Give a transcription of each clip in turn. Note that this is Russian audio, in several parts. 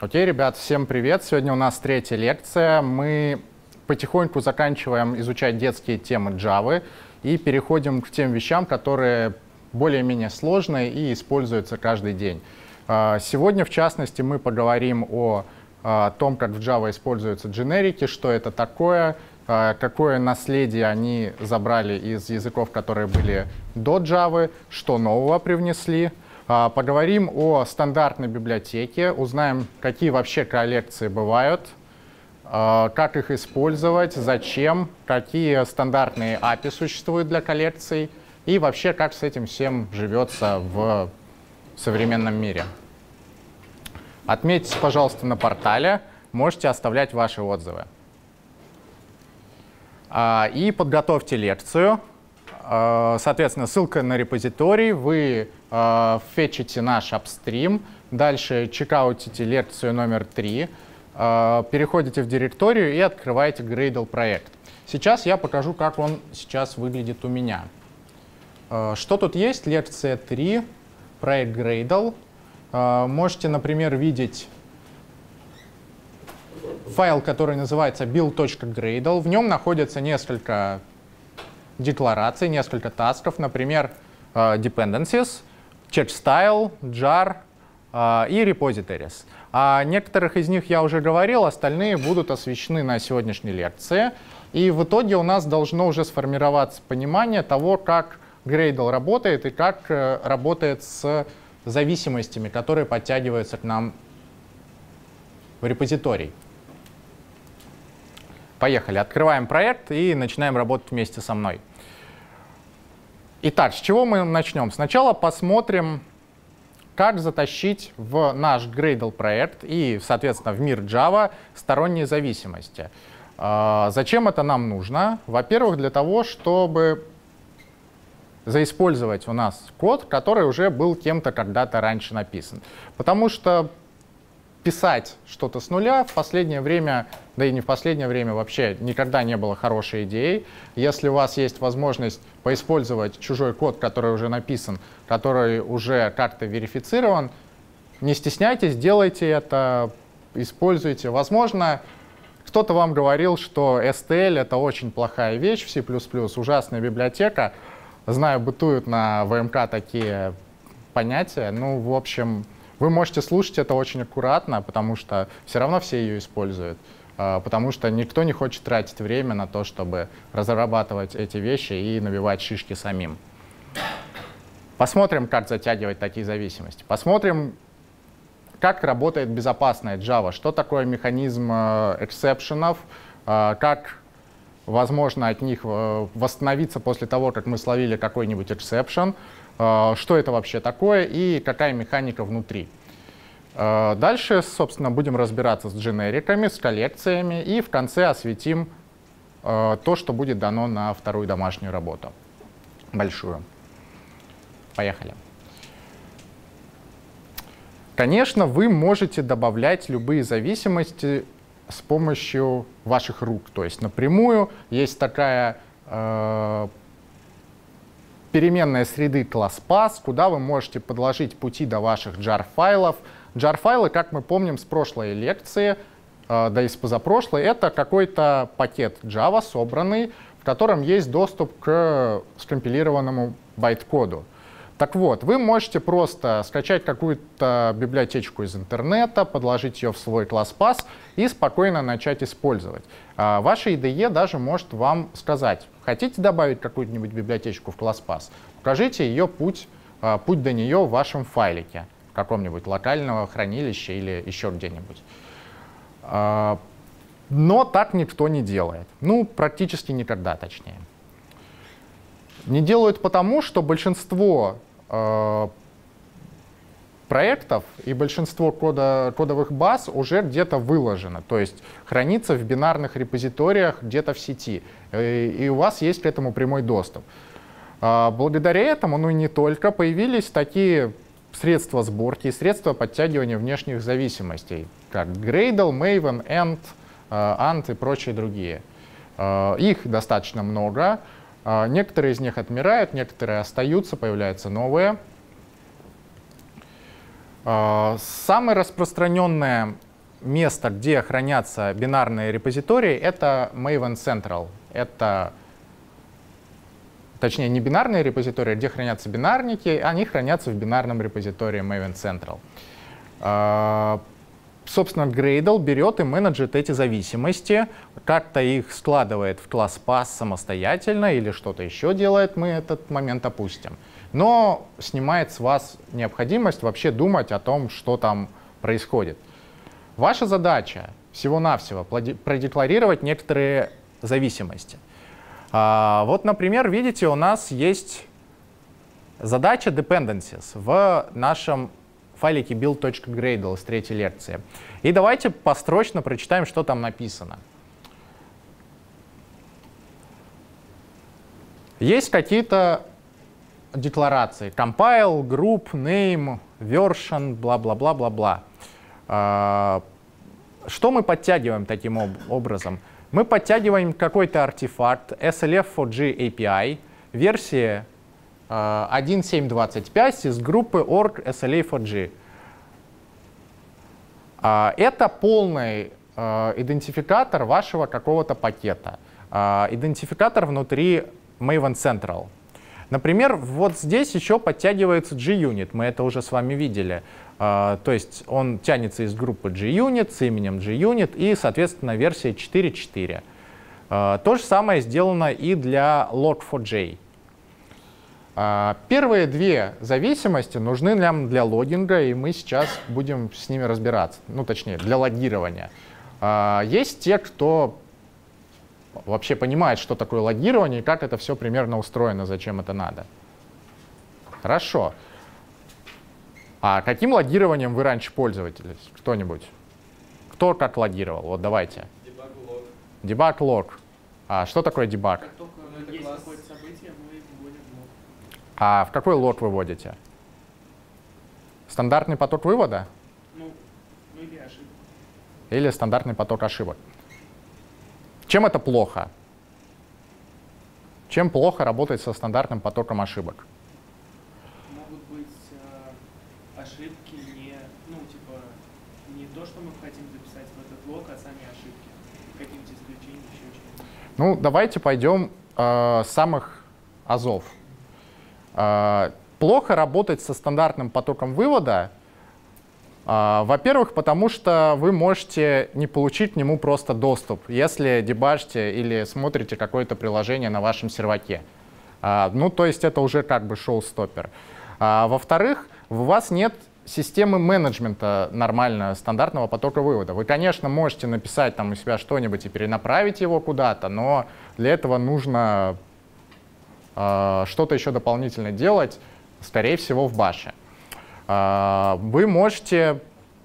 Окей, ребят, всем привет. Сегодня у нас третья лекция. Мы потихоньку заканчиваем изучать детские темы Java и переходим к тем вещам, которые более-менее сложные и используются каждый день. Сегодня, в частности, мы поговорим о том, как в Java используются дженерики, что это такое, какое наследие они забрали из языков, которые были до Java, что нового привнесли. Поговорим о стандартной библиотеке, узнаем, какие вообще коллекции бывают, как их использовать, зачем, какие стандартные API существуют для коллекций и вообще, как с этим всем живется в современном мире. Отметьтесь, пожалуйста, на портале, можете оставлять ваши отзывы. И подготовьте лекцию. Соответственно, ссылка на репозиторий, вы фетчите наш апстрим, дальше чекаутите лекцию номер 3, переходите в директорию и открываете Gradle проект. Сейчас я покажу, как он сейчас выглядит у меня. Что тут есть? Лекция 3, проект Gradle. Можете, например, видеть файл, который называется build.gradle. В нем находится несколько деклараций, несколько тасков, например, dependencies, checkstyle, jar и repositories. О некоторых из них я уже говорил, остальные будут освещены на сегодняшней лекции. И в итоге у нас должно уже сформироваться понимание того, как Gradle работает и как работает с зависимостями, которые подтягиваются к нам в репозиторий. Поехали, открываем проект и начинаем работать вместе со мной. Итак, с чего мы начнем? Сначала посмотрим, как затащить в наш Gradle проект и, соответственно, в мир Java сторонние зависимости. Зачем это нам нужно? Во-первых, для того, чтобы заиспользовать у нас код, который уже был кем-то когда-то раньше написан. Потому что писать что-то с нуля в последнее время, да и не в последнее время вообще, никогда не было хорошей идеей. Если у вас есть возможность поиспользовать чужой код, который уже написан, который уже как-то верифицирован, не стесняйтесь, делайте это, используйте. Возможно, кто-то вам говорил, что STL — это очень плохая вещь в C++, ужасная библиотека. Знаю, бытуют на ВМК такие понятия. Ну, в общем, вы можете слушать это очень аккуратно, потому что все равно все ее используют. Потому что никто не хочет тратить время на то, чтобы разрабатывать эти вещи и набивать шишки самим. Посмотрим, как затягивать такие зависимости. Посмотрим, как работает безопасная Java, что такое механизм эксепшенов, как возможно от них восстановиться после того, как мы словили какой-нибудь эксепшен, что это вообще такое и какая механика внутри. Дальше, собственно, будем разбираться с дженериками, с коллекциями и в конце осветим то, что будет дано на вторую домашнюю работу. Большую. Поехали. Конечно, вы можете добавлять любые зависимости с помощью ваших рук. То есть напрямую есть такая переменная среды класс path, куда вы можете подложить пути до ваших jar-файлов. Jar-файлы, как мы помним с прошлой лекции, да и с позапрошлой, это какой-то пакет Java собранный, в котором есть доступ к скомпилированному байт-коду. Так вот, вы можете просто скачать какую-то библиотечку из интернета, подложить ее в свой класс path и спокойно начать использовать. Ваша IDE даже может вам сказать: хотите добавить какую-нибудь библиотечку в класс path? Укажите ее путь до нее в вашем файлике, в каком-нибудь локального хранилища или еще где-нибудь. Но так никто не делает. Ну, практически никогда, точнее. Не делают потому, что большинство проектов и большинство кодовых баз уже где-то выложено, то есть хранится в бинарных репозиториях где-то в сети, и у вас есть к этому прямой доступ. Благодаря этому, ну и не только, появились такие средства сборки и средства подтягивания внешних зависимостей, как Gradle, Maven, Ant, Ant и прочие другие. Их достаточно много. Некоторые из них отмирают, некоторые остаются, появляются новые. Самая распространенная место, где хранятся бинарные репозитории, это Maven Central. Это, точнее, не бинарные репозитории, где хранятся бинарники, они хранятся в бинарном репозитории Maven Central. Собственно, Gradle берет и менеджит эти зависимости, как-то их складывает в класс Pass самостоятельно или что-то еще делает, мы этот момент опустим. Но снимает с вас необходимость вообще думать о том, что там происходит. Ваша задача всего-навсего продекларировать некоторые зависимости. Вот, например, видите, у нас есть задача dependencies в нашем файлике build.gradle с 3-й лекции. И давайте построчно прочитаем, что там написано. Есть какие-то декларации. Compile, group, name, version, бла-бла-бла-бла-бла. Что мы подтягиваем таким образом? Мы подтягиваем какой-то артефакт SLF4G API версии 1.7.25 из группы org SLA4G. Это полный идентификатор вашего какого-то пакета. Идентификатор внутри Maven Central. Например, вот здесь еще подтягивается JUnit. Мы это уже с вами видели. То есть он тянется из группы JUnit с именем JUnit и, соответственно, версия 4.4. То же самое сделано и для log4j. Первые две зависимости нужны нам для логинга, и мы сейчас будем с ними разбираться. Ну, точнее, для логирования. Есть те, кто вообще понимает, что такое логирование и как это все примерно устроено, зачем это надо. Хорошо. А каким логированием вы раньше пользовались? Кто-нибудь? Кто как логировал? Вот давайте. Debug-log. Debug-log. А что такое debug? Как только есть какое-то событие, мы вводим лог. А в какой лог выводите? Стандартный поток вывода? Ну или ошибка. Или стандартный поток ошибок? Чем это плохо? Чем плохо работать со стандартным потоком ошибок? Могут быть ошибки не то, что мы хотим записать в этот лог, а сами ошибки. Какие-нибудь исключения, еще что-нибудь. Ну, давайте пойдем с самых азов. Плохо работать со стандартным потоком вывода, во-первых, потому что вы можете не получить к нему просто доступ, если дебажите или смотрите какое-то приложение на вашем серваке. Ну, то есть это уже как бы шоу-стоппер. Во-вторых, у вас нет системы менеджмента нормального стандартного потока вывода. Вы, конечно, можете написать там у себя что-нибудь и перенаправить его куда-то, но для этого нужно что-то еще дополнительно делать, скорее всего, в баше. Вы можете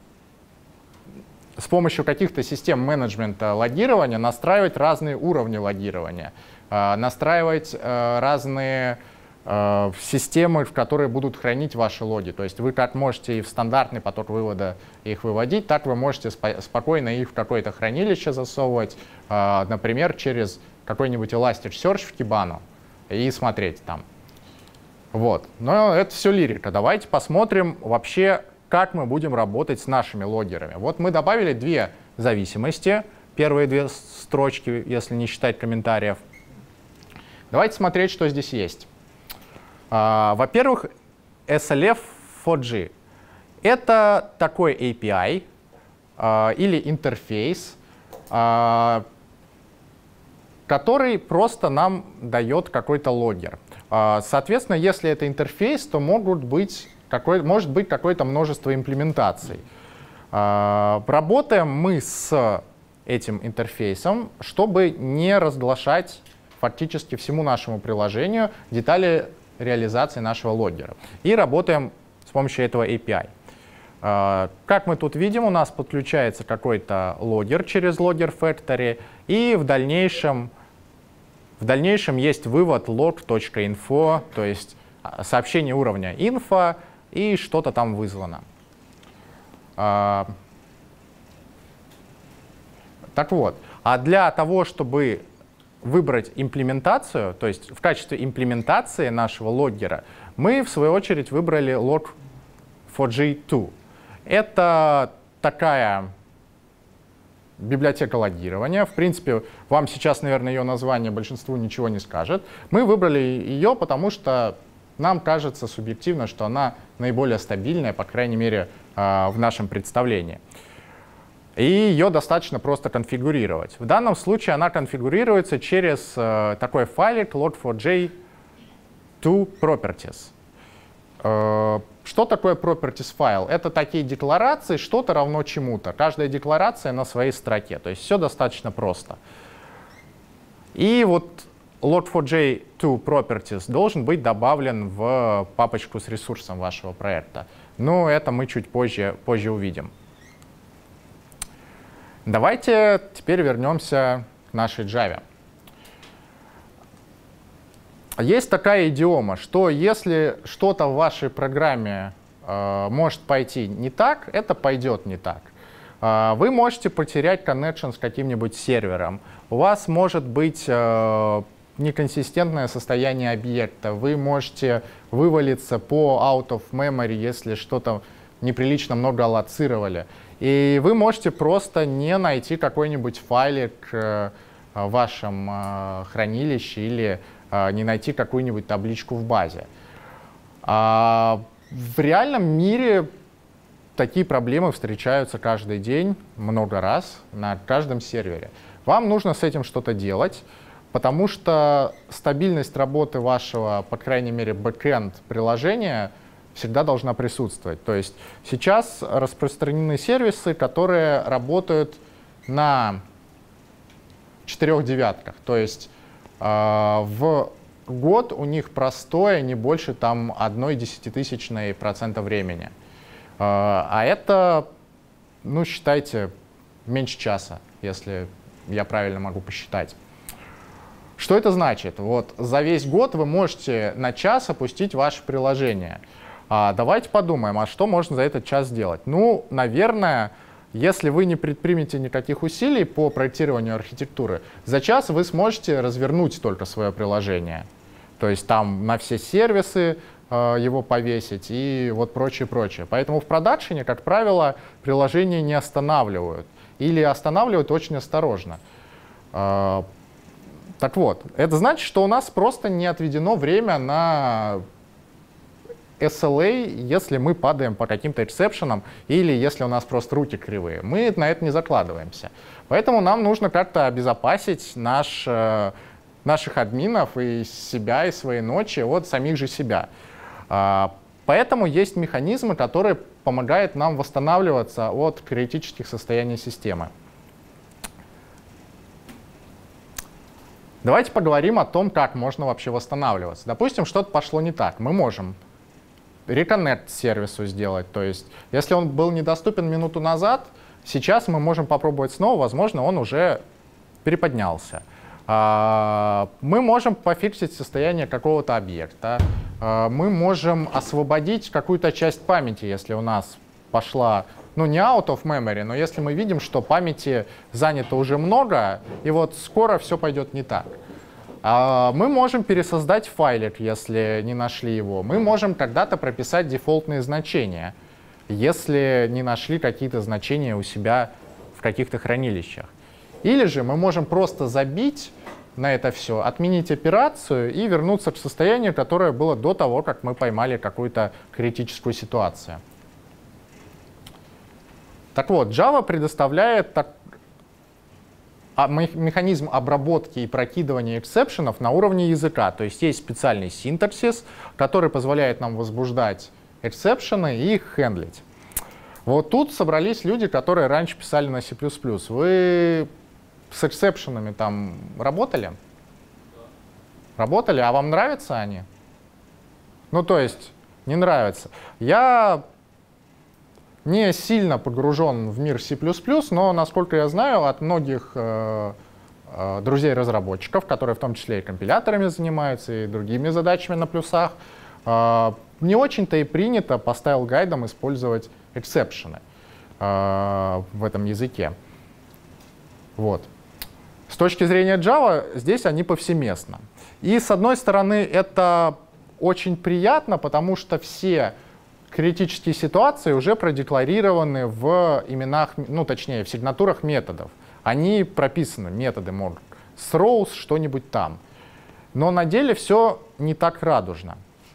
с помощью каких-то систем менеджмента логирования настраивать разные уровни логирования, настраивать разные системы, в которые будут хранить ваши логи. То есть вы как можете и в стандартный поток вывода их выводить, так вы можете спокойно их в какое-то хранилище засовывать, например, через какой-нибудь Elasticsearch в Kibana и смотреть там. Вот. Но это все лирика. Давайте посмотрим вообще, как мы будем работать с нашими логерами. Вот мы добавили две зависимости, первые две строчки, если не считать комментариев. Давайте смотреть, что здесь есть. Во-первых, SLF4G. Это такой API или интерфейс, который просто нам дает какой-то логер. Соответственно, если это интерфейс, то может быть какое-то множество имплементаций. Работаем мы с этим интерфейсом, чтобы не разглашать фактически всему нашему приложению детали реализации нашего логера. И работаем с помощью этого API. Как мы тут видим, у нас подключается какой-то логер через Logger Factory, и в дальнейшем есть вывод log.info, то есть сообщение уровня info, и что-то там вызвано. Так вот, а для того, чтобы выбрать имплементацию, то есть в качестве имплементации нашего логгера, мы в свою очередь выбрали log4j2. Это такая библиотека логирования. В принципе, вам сейчас, наверное, ее название большинству ничего не скажет. Мы выбрали ее, потому что нам кажется субъективно, что она наиболее стабильная, по крайней мере, в нашем представлении. И ее достаточно просто конфигурировать. В данном случае она конфигурируется через такой файлик log4j2properties. Что такое properties файл? Это такие декларации, что-то равно чему-то. Каждая декларация на своей строке. То есть все достаточно просто. И вот log4j2properties должен быть добавлен в папочку с ресурсом вашего проекта. Но это мы чуть позже увидим. Давайте теперь вернемся к нашей Java. Есть такая идиома, что если что-то в вашей программе может пойти не так, это пойдет не так. Вы можете потерять connection с каким-нибудь сервером. У вас может быть неконсистентное состояние объекта. Вы можете вывалиться по out of memory, если что-то неприлично много аллоцировали. И вы можете просто не найти какой-нибудь файлик в вашем хранилище или не найти какую-нибудь табличку в базе. В реальном мире такие проблемы встречаются каждый день, много раз, на каждом сервере. Вам нужно с этим что-то делать, потому что стабильность работы вашего, по крайней мере, бэкэнд приложения всегда должна присутствовать. То есть сейчас распространены сервисы, которые работают на 4 девятках. То есть в год у них простое не больше там 0,1% времени. А это, ну, считайте, меньше часа, если я правильно могу посчитать. Что это значит? Вот за весь год вы можете на час опустить ваше приложение. Давайте подумаем, а что можно за этот час сделать? Ну, наверное, если вы не предпримете никаких усилий по проектированию архитектуры, за час вы сможете развернуть только свое приложение. То есть там на все сервисы его повесить и вот прочее. Поэтому в продакшене, как правило, приложения не останавливают или останавливают очень осторожно. Так вот, это значит, что у нас просто не отведено время на SLA, если мы падаем по каким-то эксепшенам или если у нас просто руки кривые. Мы на это не закладываемся. Поэтому нам нужно как-то обезопасить наших админов и себя, и свои ночи от самих же себя. Поэтому есть механизмы, которые помогают нам восстанавливаться от критических состояний системы. Давайте поговорим о том, как можно вообще восстанавливаться. Допустим, что-то пошло не так. Мы можем реконнект сервису сделать. То есть, если он был недоступен минуту назад, сейчас мы можем попробовать снова, возможно, он уже переподнялся. Мы можем пофиксить состояние какого-то объекта. Мы можем освободить какую-то часть памяти, если у нас пошла, ну, не out of memory, но если мы видим, что памяти занято уже много, и вот скоро все пойдет не так. Мы можем пересоздать файлик, если не нашли его. Мы можем когда-то прописать дефолтные значения, если не нашли какие-то значения у себя в каких-то хранилищах. Или же мы можем просто забить на это все, отменить операцию и вернуться к состоянию, которое было до того, как мы поймали какую-то критическую ситуацию. Так вот, Java предоставляет механизм обработки и прокидывания эксепшенов на уровне языка. То есть есть специальный синтаксис, который позволяет нам возбуждать эксепшены и их хендлить. Вот тут собрались люди, которые раньше писали на C++. Вы с эксепшенами там работали? Работали? А вам нравятся они? Ну, то есть, не нравится. Я не сильно погружен в мир C++, но, насколько я знаю, от многих друзей-разработчиков, которые в том числе и компиляторами занимаются, и другими задачами на плюсах, не очень-то и принято по стайл-гайдам использовать эксепшены в этом языке. Вот. С точки зрения Java, здесь они повсеместно. И с одной стороны, это очень приятно, потому что все критические ситуации уже продекларированы в именах, ну точнее, в сигнатурах методов. они прописаны, методы more throws, что-нибудь там. Но на деле все не так радужно.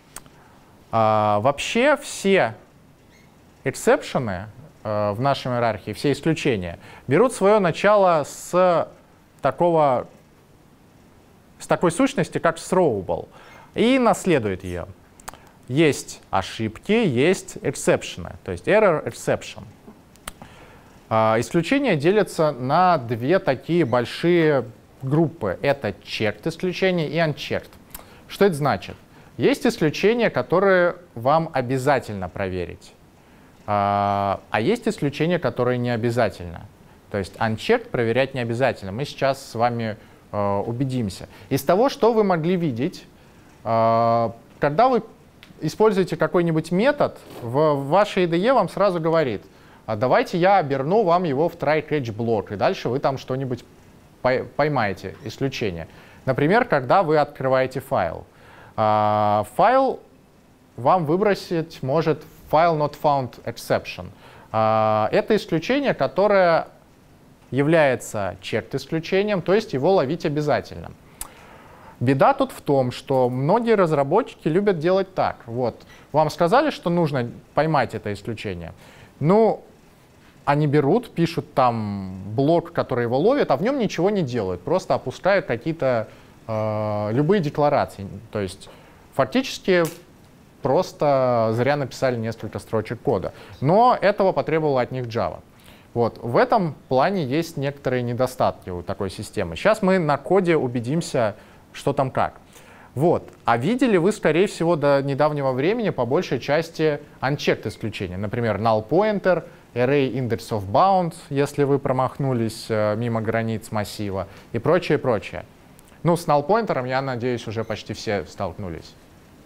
Вообще все эксепшены в нашей иерархии, все исключения, берут свое начало с такой сущности, как throwable, и наследует ее. Есть ошибки, есть эксепшены, то есть error, exception. Исключения делятся на две такие большие группы. Это checked исключения и unchecked. Что это значит? Есть исключения, которые вам обязательно проверить, а есть исключения, которые не обязательно. То есть unchecked проверять не обязательно. Мы сейчас с вами убедимся. Из того, что вы могли видеть, когда вы используете какой-нибудь метод, в вашей IDE вам сразу говорит, давайте я оберну вам его в try-catch блок, и дальше вы там что-нибудь поймаете, исключение. Например, когда вы открываете файл. Файл вам выбросить может file not found exception. Это исключение, которое является checked исключением, то есть его ловить обязательно. Беда тут в том, что многие разработчики любят делать так. Вот, вам сказали, что нужно поймать это исключение. Ну, они берут, пишут там блок, который его ловит, а в нем ничего не делают, просто опускают какие-то любые декларации. То есть фактически просто зря написали несколько строчек кода. Но этого потребовала от них Java. Вот. В этом плане есть некоторые недостатки у такой системы. Сейчас мы на коде убедимся, что там как. Вот. А видели вы, скорее всего, до недавнего времени по большей части unchecked исключения. Например, null pointer, array index of bounds, если вы промахнулись мимо границ массива, и прочее, прочее. Ну, с null pointer, я надеюсь, уже почти все столкнулись.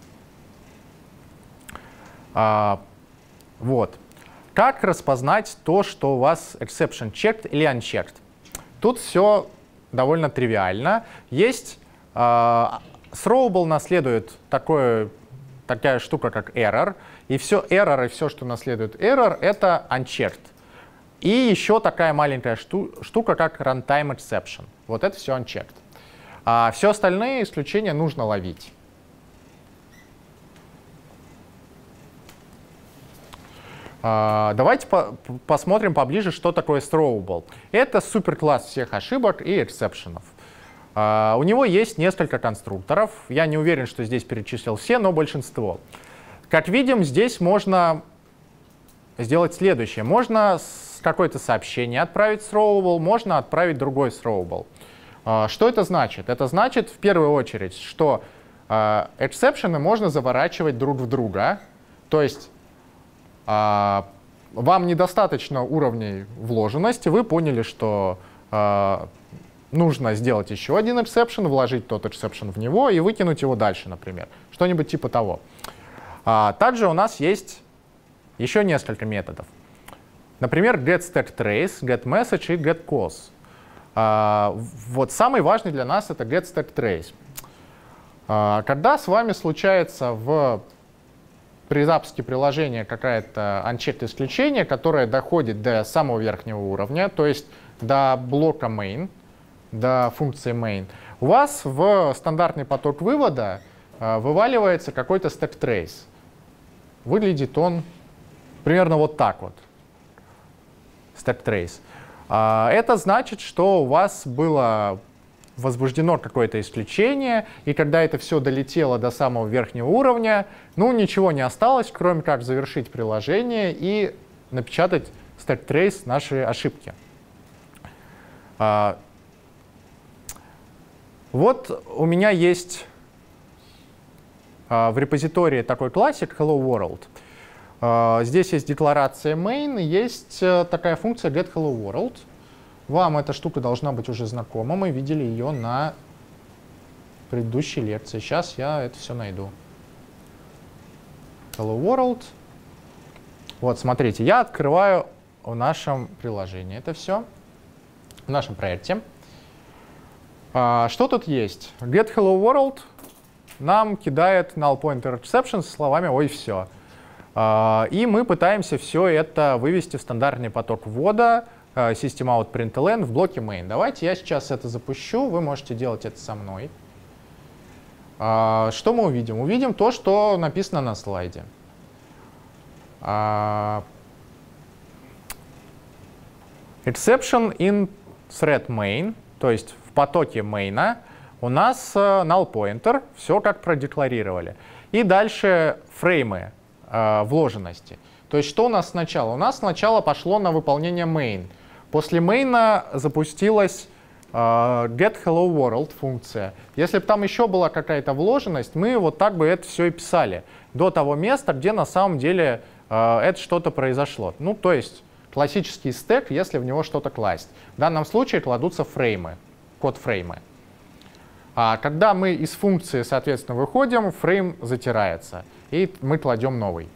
Вот. Как распознать то, что у вас exception checked или unchecked? Тут все довольно тривиально. Есть throwable наследует такая штука, как error. И все error, и все, что наследует error, это unchecked. И еще такая маленькая штука, как runtime exception. Вот это все unchecked. А все остальные исключения нужно ловить. Давайте посмотрим поближе, что такое throwable. Это суперкласс всех ошибок и эксепшенов. У него есть несколько конструкторов. Я не уверен, что здесь перечислил все, но большинство. Как видим, здесь можно сделать следующее. Можно какое-то сообщение отправить throwable, можно отправить другой throwable. Что это значит? Это значит, в первую очередь, что эксепшены можно заворачивать друг в друга. То есть вам недостаточно уровней вложенности, вы поняли, что нужно сделать еще один exception, вложить тот exception в него и выкинуть его дальше, например. Что-нибудь типа того. Также у нас есть еще несколько методов. Например, getStackTrace, getMessage и getCause. Вот самый важный для нас — это getStackTrace. Когда с вами случается при запуске приложения какая-то unchecked исключение, которое доходит до самого верхнего уровня, то есть до блока main, до функции main, у вас в стандартный поток вывода вываливается какой-то stackTrace. Выглядит он примерно вот так вот. stackTrace. Это значит, что у вас было возбуждено какое-то исключение, и когда это все долетело до самого верхнего уровня, ну, ничего не осталось, кроме как завершить приложение и напечатать stackTrace нашей ошибки. Вот у меня есть в репозитории такой классик Hello World. Здесь есть декларация main, и есть такая функция getHelloWorld. Вам эта штука должна быть уже знакома, мы видели ее на предыдущей лекции. Сейчас я это все найду. Hello World. Вот, смотрите, я открываю в нашем приложении это все, в нашем проекте. Что тут есть? getHelloWorld нам кидает null pointer exception со словами «ой, все». И мы пытаемся все это вывести в стандартный поток ввода, systemout.println в блоке main. Давайте я сейчас это запущу, вы можете делать это со мной. Что мы увидим? Увидим то, что написано на слайде. Exception in thread main, то есть в потоке main у нас null pointer, все как продекларировали. И дальше фреймы вложенности. То есть что у нас сначала? У нас сначала пошло на выполнение main. После main запустилась getHelloWorld функция. Если бы там еще была какая-то вложенность, мы вот так бы это все и писали до того места, где на самом деле это что-то произошло. Ну, то есть классический стэк, если в него что-то класть. В данном случае кладутся фреймы, код-фреймы. А когда мы из функции, соответственно, выходим, фрейм затирается, и мы кладем новый.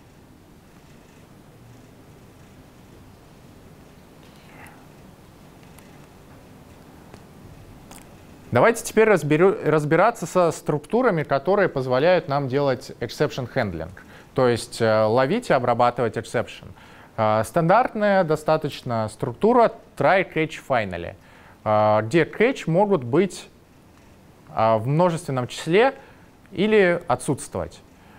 Давайте теперь разбираться со структурами, которые позволяют нам делать exception handling, то есть ловить и обрабатывать exception. Стандартная достаточно структура try, catch, finally, где catch могут быть в множественном числе или отсутствовать.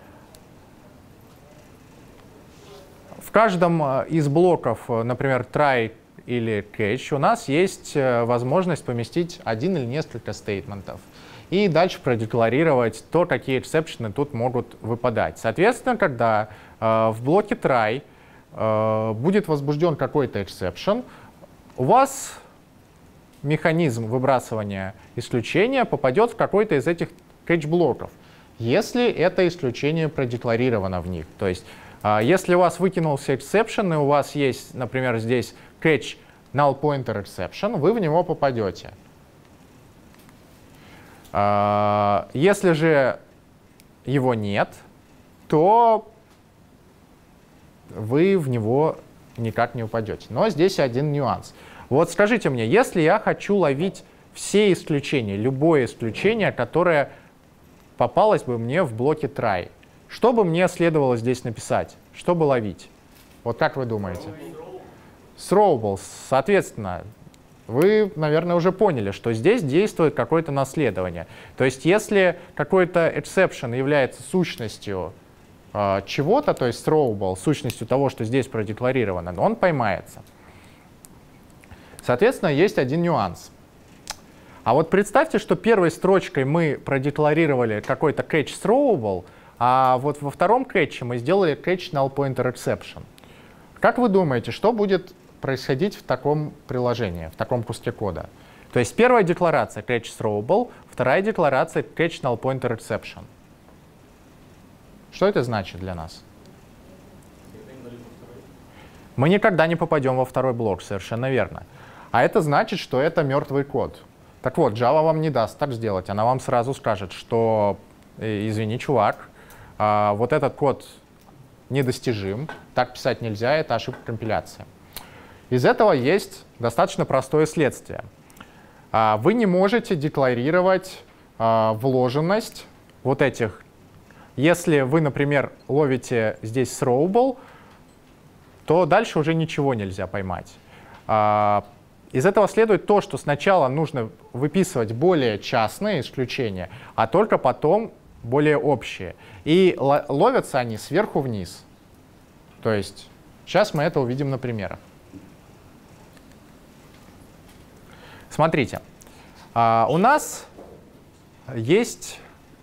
В каждом из блоков, например, try или catch, у нас есть возможность поместить один или несколько стейтментов и дальше продекларировать то, какие эксепшены тут могут выпадать. Соответственно, когда в блоке try будет возбужден какой-то exception, у вас механизм выбрасывания исключения попадет в какой-то из этих catch-блоков, если это исключение продекларировано в них. То есть, если у вас выкинулся exception, и у вас есть, например, здесь catch null pointer exception, вы в него попадете. Если же его нет, то вы в него никак не упадете. Но здесь один нюанс. Вот скажите мне, если я хочу ловить все исключения, любое исключение, которое попалось бы мне в блоке try, что бы мне следовало здесь написать? Чтобы ловить? Вот как вы думаете? Throwable. Соответственно, вы, наверное, уже поняли, что здесь действует какое-то наследование. То есть если какой-то exception является сущностью чего-то, то есть throwable, сущностью того, что здесь продекларировано, он поймается. Соответственно, есть один нюанс. А вот представьте, что первой строчкой мы продекларировали какой-то catch throwable, а вот во втором catch мы сделали catch null pointer exception. Как вы думаете, что будет происходить в таком приложении, в таком куске кода? То есть первая декларация catch throwable, вторая декларация catch null pointer exception. Что это значит для нас? Мы никогда не попадем во второй блок, совершенно верно. А это значит, что это мертвый код. Так вот, Java вам не даст так сделать. Она вам сразу скажет, что, извини, чувак, вот этот код недостижим, так писать нельзя, это ошибка компиляции. Из этого есть достаточно простое следствие. Вы не можете декларировать вложенность вот этих. Если вы, например, ловите здесь throwable, то дальше уже ничего нельзя поймать. Из этого следует то, что сначала нужно выписывать более частные исключения, а только потом более общие. И ловятся они сверху вниз. То есть сейчас мы это увидим на примерах. Смотрите, у нас есть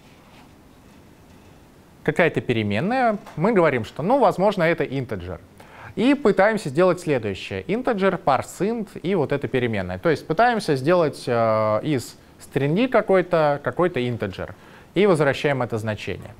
какая-то переменная. Мы говорим, что, ну, возможно, это integer. И пытаемся сделать следующее. Integer, parseInt и вот эта переменная. То есть пытаемся сделать из стринги какой-то integer. И возвращаем это значение.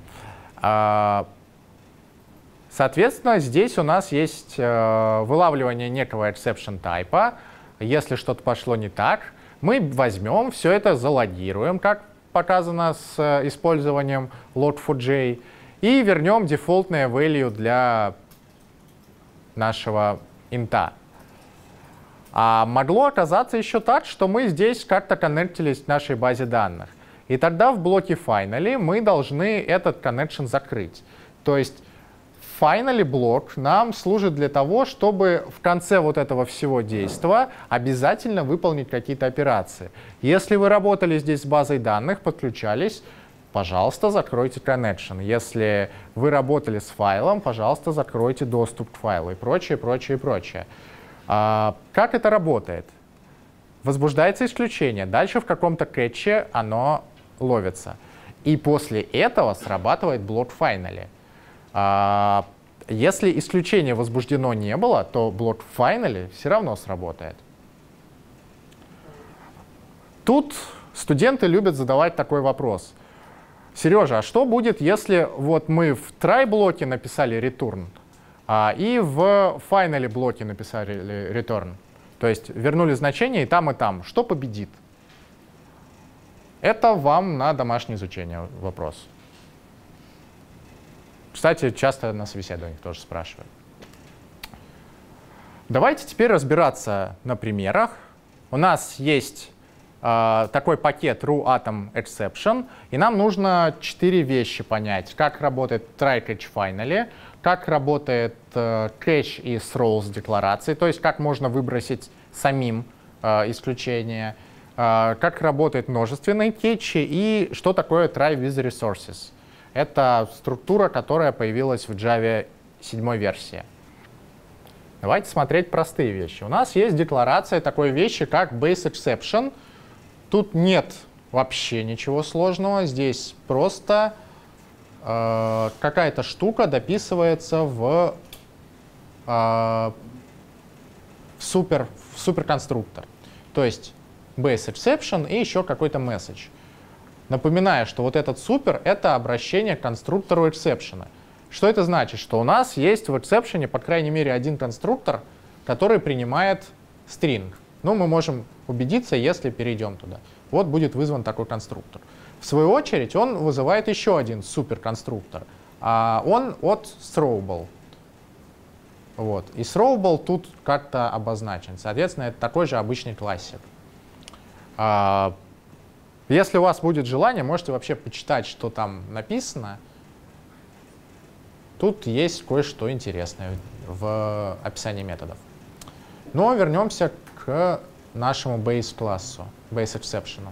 Соответственно, здесь у нас есть вылавливание некого exception type. Если что-то пошло не так, мы возьмем все это, залогируем, как показано с использованием log4j, и вернем дефолтное value для нашего инта. А могло оказаться еще так, что мы здесь как-то коннектились к нашей базе данных. И тогда в блоке finally мы должны этот connection закрыть. То есть finally блок нам служит для того, чтобы в конце вот этого всего действия обязательно выполнить какие-то операции. Если вы работали здесь с базой данных, подключались, пожалуйста, закройте connection. Если вы работали с файлом, пожалуйста, закройте доступ к файлу и прочее, прочее, прочее. Как это работает? Возбуждается исключение, дальше в каком-то кэтче оно ловится. И после этого срабатывает блок finally. Если исключение возбуждено не было, то блок finally все равно сработает. Тут студенты любят задавать такой вопрос. Сережа, а что будет, если вот мы в try блоке написали return, и в finally блоке написали return? То есть вернули значение и там, что победит? Это вам на домашнее изучение вопрос. Кстати, часто на собеседованиях тоже спрашивают. Давайте теперь разбираться на примерах. У нас есть такой пакет RUAtomException, и нам нужно 4 вещи понять. Как работает try-catch-finally, как работает catch и throws декларации, то есть как можно выбросить самим исключение, как работает множественные кетчи и что такое try with resources. Это структура, которая появилась в Java 7 версии. Давайте смотреть простые вещи. У нас есть декларация такой вещи, как baseException. Тут нет вообще ничего сложного. Здесь просто какая-то штука дописывается в суперконструктор. То есть baseException и еще какой-то message. Напоминаю, что вот этот супер — это обращение к конструктору exception. Что это значит? Что у нас есть в exception, по крайней мере, один конструктор, который принимает string. Ну, мы можем убедиться, если перейдем туда. Вот будет вызван такой конструктор. В свою очередь, он вызывает еще один суперконструктор. Он от throwable. Вот. И throwable тут как-то обозначен. Соответственно, это такой же обычный классик. Если у вас будет желание, можете вообще почитать, что там написано. Тут есть кое-что интересное в описании методов. Но вернемся к нашему base-классу, base-exception.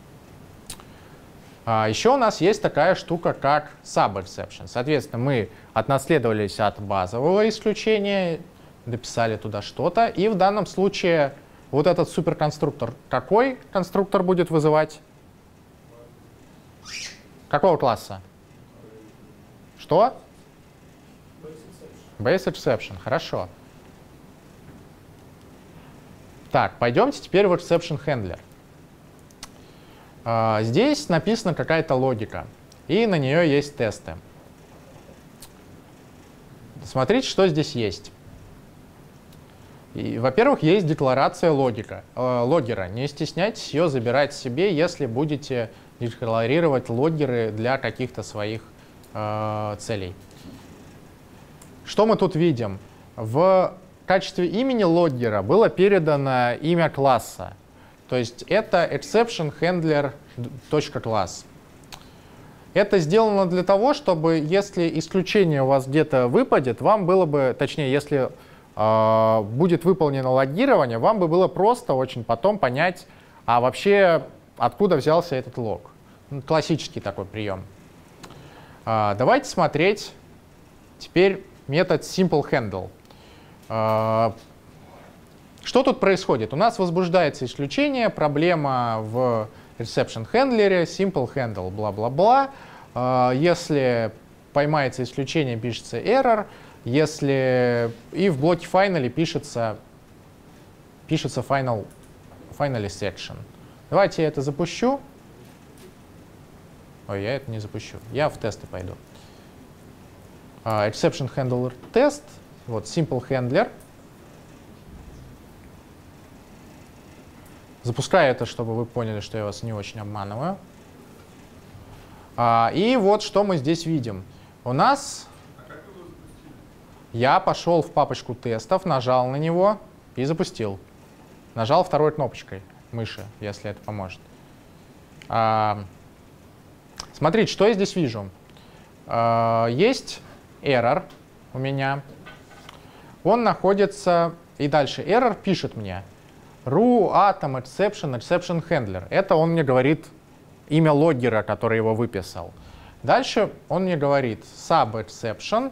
Еще у нас есть такая штука, как sub-exception. Соответственно, мы отнаследовались от базового исключения, дописали туда что-то. И в данном случае вот этот суперконструктор, какой конструктор будет вызывать? Какого класса? Что? BaseException. Хорошо. Так, пойдемте теперь в exception handler. Здесь написана какая-то логика, и на нее есть тесты. Смотрите, что здесь есть. Во-первых, есть декларация логгера. Не стесняйтесь ее забирать себе, если будете декларировать логгеры для каких-то своих целей. Что мы тут видим? В качестве имени логгера было передано имя класса. То есть это exceptionHandler.class. Это сделано для того, чтобы, если исключение у вас где-то выпадет, вам было бы, точнее, если будет выполнено логгирование, вам бы было просто очень потом понять, а вообще откуда взялся этот лог. Классический такой прием. Давайте смотреть теперь метод simpleHandle. Что тут происходит? У нас возбуждается исключение, проблема в exception-хендлере, simpleHandle, бла-бла-бла. Если поймается исключение, пишется error. Если и в блоке finally пишется finally section. Давайте я это запущу. Ой, я это не запущу. Я в тесты пойду. Exception handler тест. Вот simpleHandler. Запускаю это, чтобы вы поняли, что я вас не очень обманываю. И вот что мы здесь видим. У нас я пошел в папочку тестов, нажал на него и запустил. Нажал второй кнопочкой мыши, если это поможет. Смотрите, что я здесь вижу. Есть error. у меня. Он находится, и дальше error пишет мне ru atom exception handler. Это он мне говорит имя логгера, который его выписал. Дальше он мне говорит sub exception.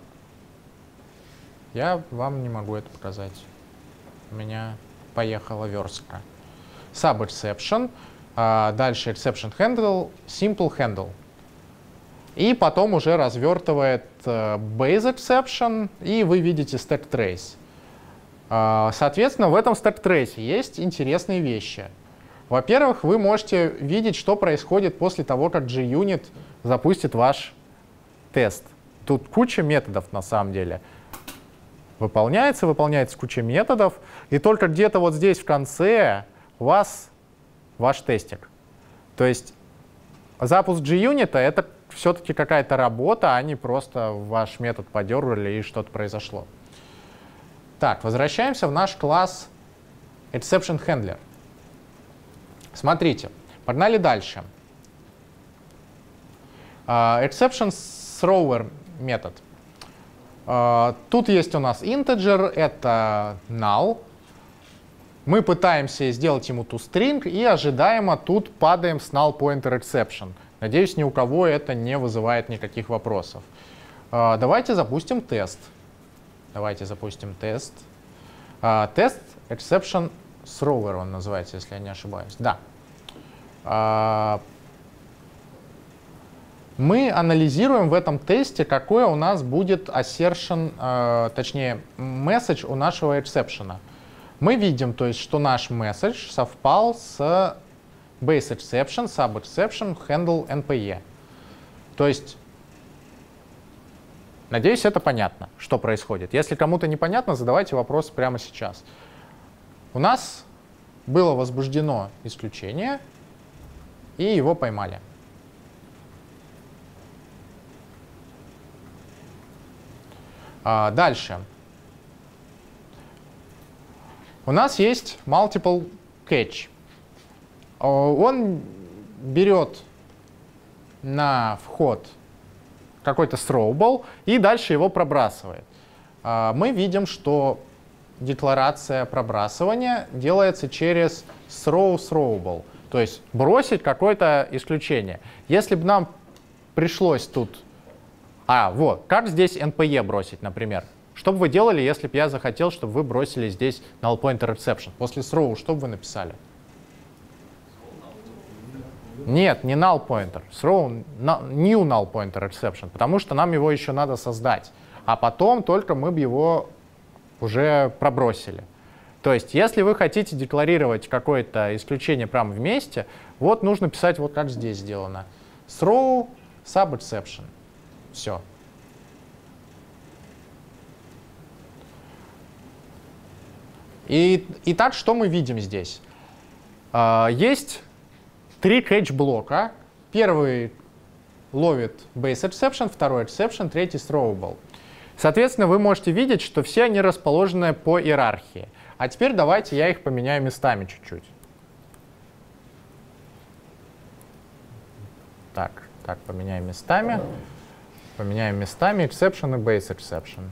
Я вам не могу это показать. У меня поехала верстка. Sub exception. Дальше exception handle, simple handle. И потом уже развертывает base exception, и вы видите stack trace. Соответственно, в этом stack trace есть интересные вещи. Во-первых, вы можете видеть, что происходит после того, как JUnit запустит ваш тест. Тут куча методов на самом деле. Выполняется куча методов, и только где-то вот здесь в конце у вас ваш тестик. То есть запуск JUnit — это все-таки какая-то работа, а не просто ваш метод подергали и что-то произошло. Так, возвращаемся в наш класс Exception Handler. Смотрите, погнали дальше. Exception Thrower метод. Тут есть у нас integer, это null. Мы пытаемся сделать ему toString и ожидаемо тут падаем с null pointer exception. Надеюсь, ни у кого это не вызывает никаких вопросов. Давайте запустим тест. Тест exception thrower он называется, если я не ошибаюсь. Да. Мы анализируем в этом тесте, какой у нас будет assertion, точнее, message у нашего exception. Мы видим, то есть, что наш message совпал с base exception, sub exception, handle, NPE. То есть, надеюсь, это понятно, что происходит. Если кому-то непонятно, задавайте вопрос прямо сейчас. У нас было возбуждено исключение, и его поймали. Дальше. У нас есть multiple catch. Он берет на вход какой-то throwable и дальше его пробрасывает. Мы видим, что декларация пробрасывания делается через throwable, то есть бросить какое-то исключение. Если бы нам пришлось тут... вот, как здесь NPE бросить, например? Что бы вы делали, если бы я захотел, чтобы вы бросили здесь null pointer exception? После throw, что бы вы написали? Нет, не null pointer. Throw new null pointer exception, потому что нам его еще надо создать. А потом только мы бы его уже пробросили. То есть, если вы хотите декларировать какое-то исключение прямо вместе, вот нужно писать вот как здесь сделано. Throw sub exception. Все. Итак, что мы видим здесь? Есть 3 catch-блока. Первый ловит base exception, второй exception, третий throwable. Соответственно, вы можете видеть, что все они расположены по иерархии. А теперь давайте я их поменяю местами чуть-чуть. Так, поменяем местами. Поменяем местами exception и base exception.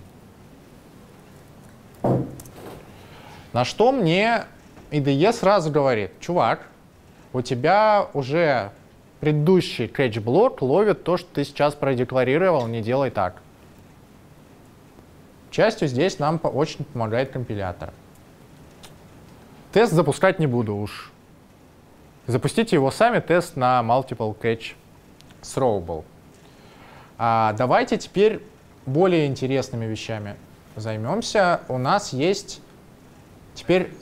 На что мне IDE сразу говорит: чувак, у тебя уже предыдущий catch-блок ловит то, что ты сейчас продекларировал, не делай так. К счастью, здесь нам очень помогает компилятор. Тест запускать не буду уж. Запустите его сами, тест на multiple catch throwable. Давайте теперь более интересными вещами займемся. У нас есть теперь...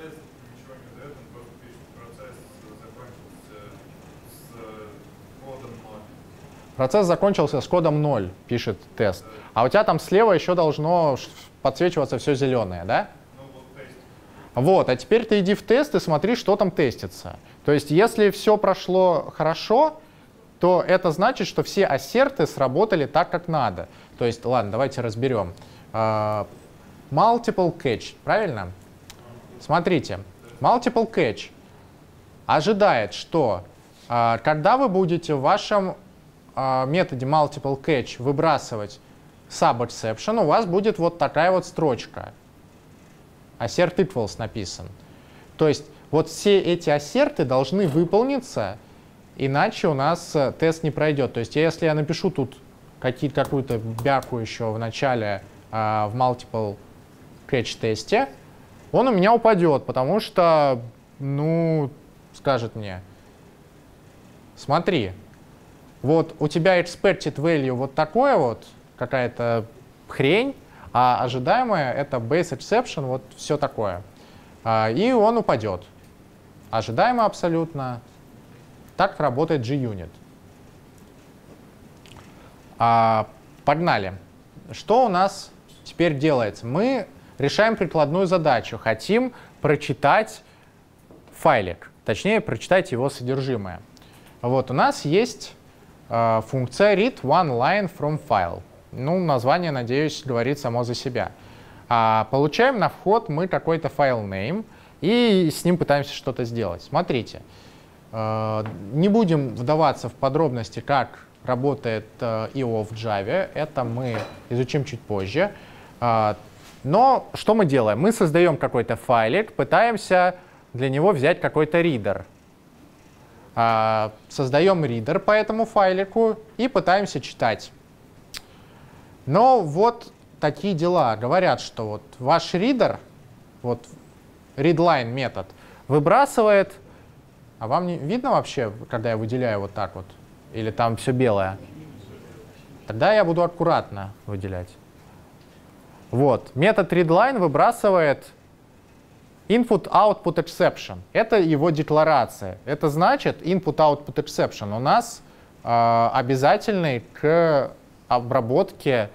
Процесс закончился с кодом 0, пишет тест. А у тебя там слева еще должно подсвечиваться все зеленое, да? Вот, а теперь ты иди в тест и смотри, что там тестится. То есть, если все прошло хорошо, то это значит, что все ассерты сработали так, как надо. То есть, ладно, давайте разберем. Multiple catch, правильно? Смотрите, multiple catch ожидает, что когда вы будете в вашем методе multiple catch выбрасывать subexception, у вас будет вот такая вот строчка. Assert equals написан. То есть вот все эти ассерты должны выполниться, иначе у нас тест не пройдет. То есть если я напишу тут какую-то бяку еще в начале в multiple catch тесте, он у меня упадет, потому что, ну, скажет мне, смотри, вот у тебя expected value вот такое вот, какая-то хрень, а ожидаемое это base exception, вот все такое. И он упадет. Ожидаемо абсолютно. Так работает JUnit. Погнали. Что у нас теперь делается? Мы решаем прикладную задачу. Хотим прочитать файлик, точнее прочитать его содержимое. Вот у нас есть функция read one line from file. Ну, название, надеюсь, говорит само за себя. Получаем на вход мы какой-то файл name и с ним пытаемся что-то сделать. Смотрите, не будем вдаваться в подробности, как работает IO в Java. Это мы изучим чуть позже. Но что мы делаем? Мы создаем какой-то файлик, пытаемся для него взять какой-то ридер. Создаем ридер по этому файлику и пытаемся читать. Но вот такие дела. Говорят, что вот ваш ридер, вот readline метод, выбрасывает... А вам не видно вообще, когда я выделяю вот так вот? Или там все белое? Тогда я буду аккуратно выделять. Вот. Метод readline выбрасывает input-output exception. Это его декларация. Это значит input-output exception у нас обязательный к обработке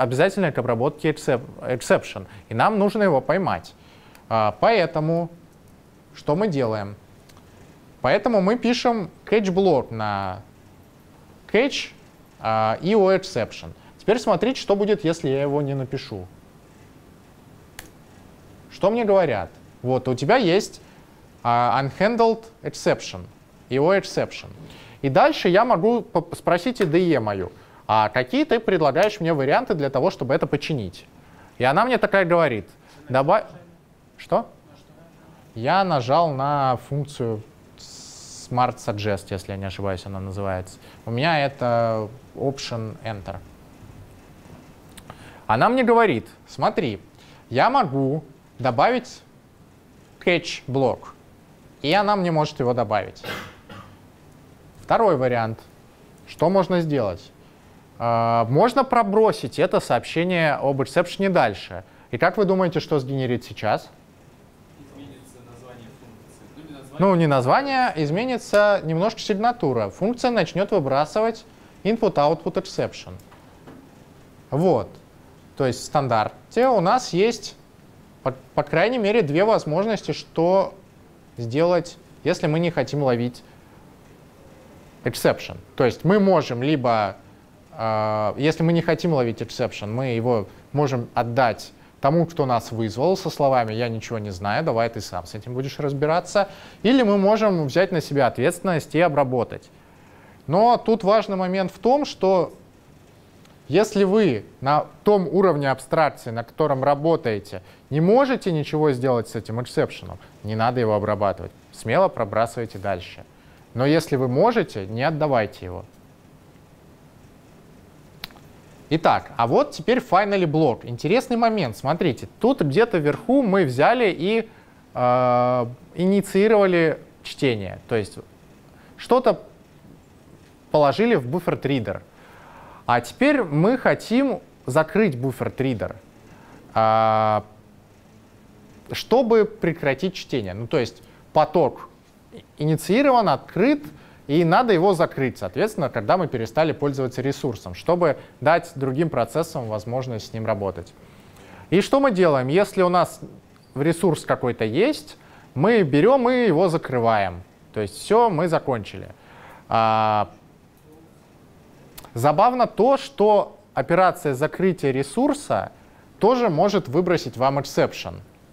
exception. И нам нужно его поймать. Поэтому что мы делаем? Поэтому мы пишем catch-блок на catch IO exception. Теперь смотрите, что будет, если я его не напишу. Что мне говорят? Вот, у тебя есть unhandled exception, IO exception. И дальше я могу спросить IDE мою, а какие ты предлагаешь мне варианты для того, чтобы это починить? И она мне такая говорит, добавь... Что? Я нажал на функцию Smart Suggest, если я не ошибаюсь, она называется. У меня это Option Enter. Она мне говорит, смотри, я могу добавить catch блок, и она мне может его добавить. Второй вариант. Что можно сделать? Можно пробросить это сообщение об exception дальше. И как вы думаете, что сгенерит сейчас? Изменится название функции. Ну, не название, изменится немножко сигнатура. Функция начнет выбрасывать input-output exception. Вот. То есть в стандарте у нас есть, по крайней мере, две возможности, что сделать, если мы не хотим ловить exception. То есть мы можем либо, если мы не хотим ловить exception, мы его можем отдать тому, кто нас вызвал, со словами «я ничего не знаю, давай ты сам с этим будешь разбираться». Или мы можем взять на себя ответственность и обработать. Но тут важный момент в том, что если вы на том уровне абстракции, на котором работаете, не можете ничего сделать с этим эксепшеном, не надо его обрабатывать. Смело пробрасывайте дальше. Но если вы можете, не отдавайте его. Итак, а вот теперь finally блок. Интересный момент. Смотрите, тут где-то вверху мы взяли и инициировали чтение. То есть что-то положили в buffered reader. А теперь мы хотим закрыть buffered reader, чтобы прекратить чтение. Ну, то есть поток инициирован, открыт, и надо его закрыть, соответственно, когда мы перестали пользоваться ресурсом, чтобы дать другим процессам возможность с ним работать. И что мы делаем? Если у нас ресурс какой-то есть, мы берем и его закрываем. То есть все, мы закончили. Забавно то, что операция закрытия ресурса тоже может выбросить вам exception.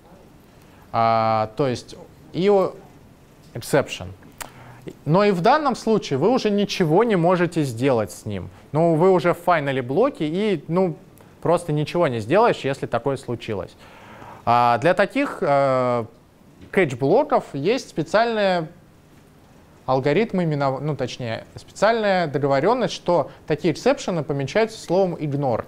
То есть IO exception. Но и в данном случае вы уже ничего не можете сделать с ним. Ну, вы уже в finally блоке, и просто ничего не сделаешь, если такое случилось. Для таких кэч-блоков есть специальные алгоритмы, ну точнее, специальная договоренность, что такие эксепшены помечаются словом ignored.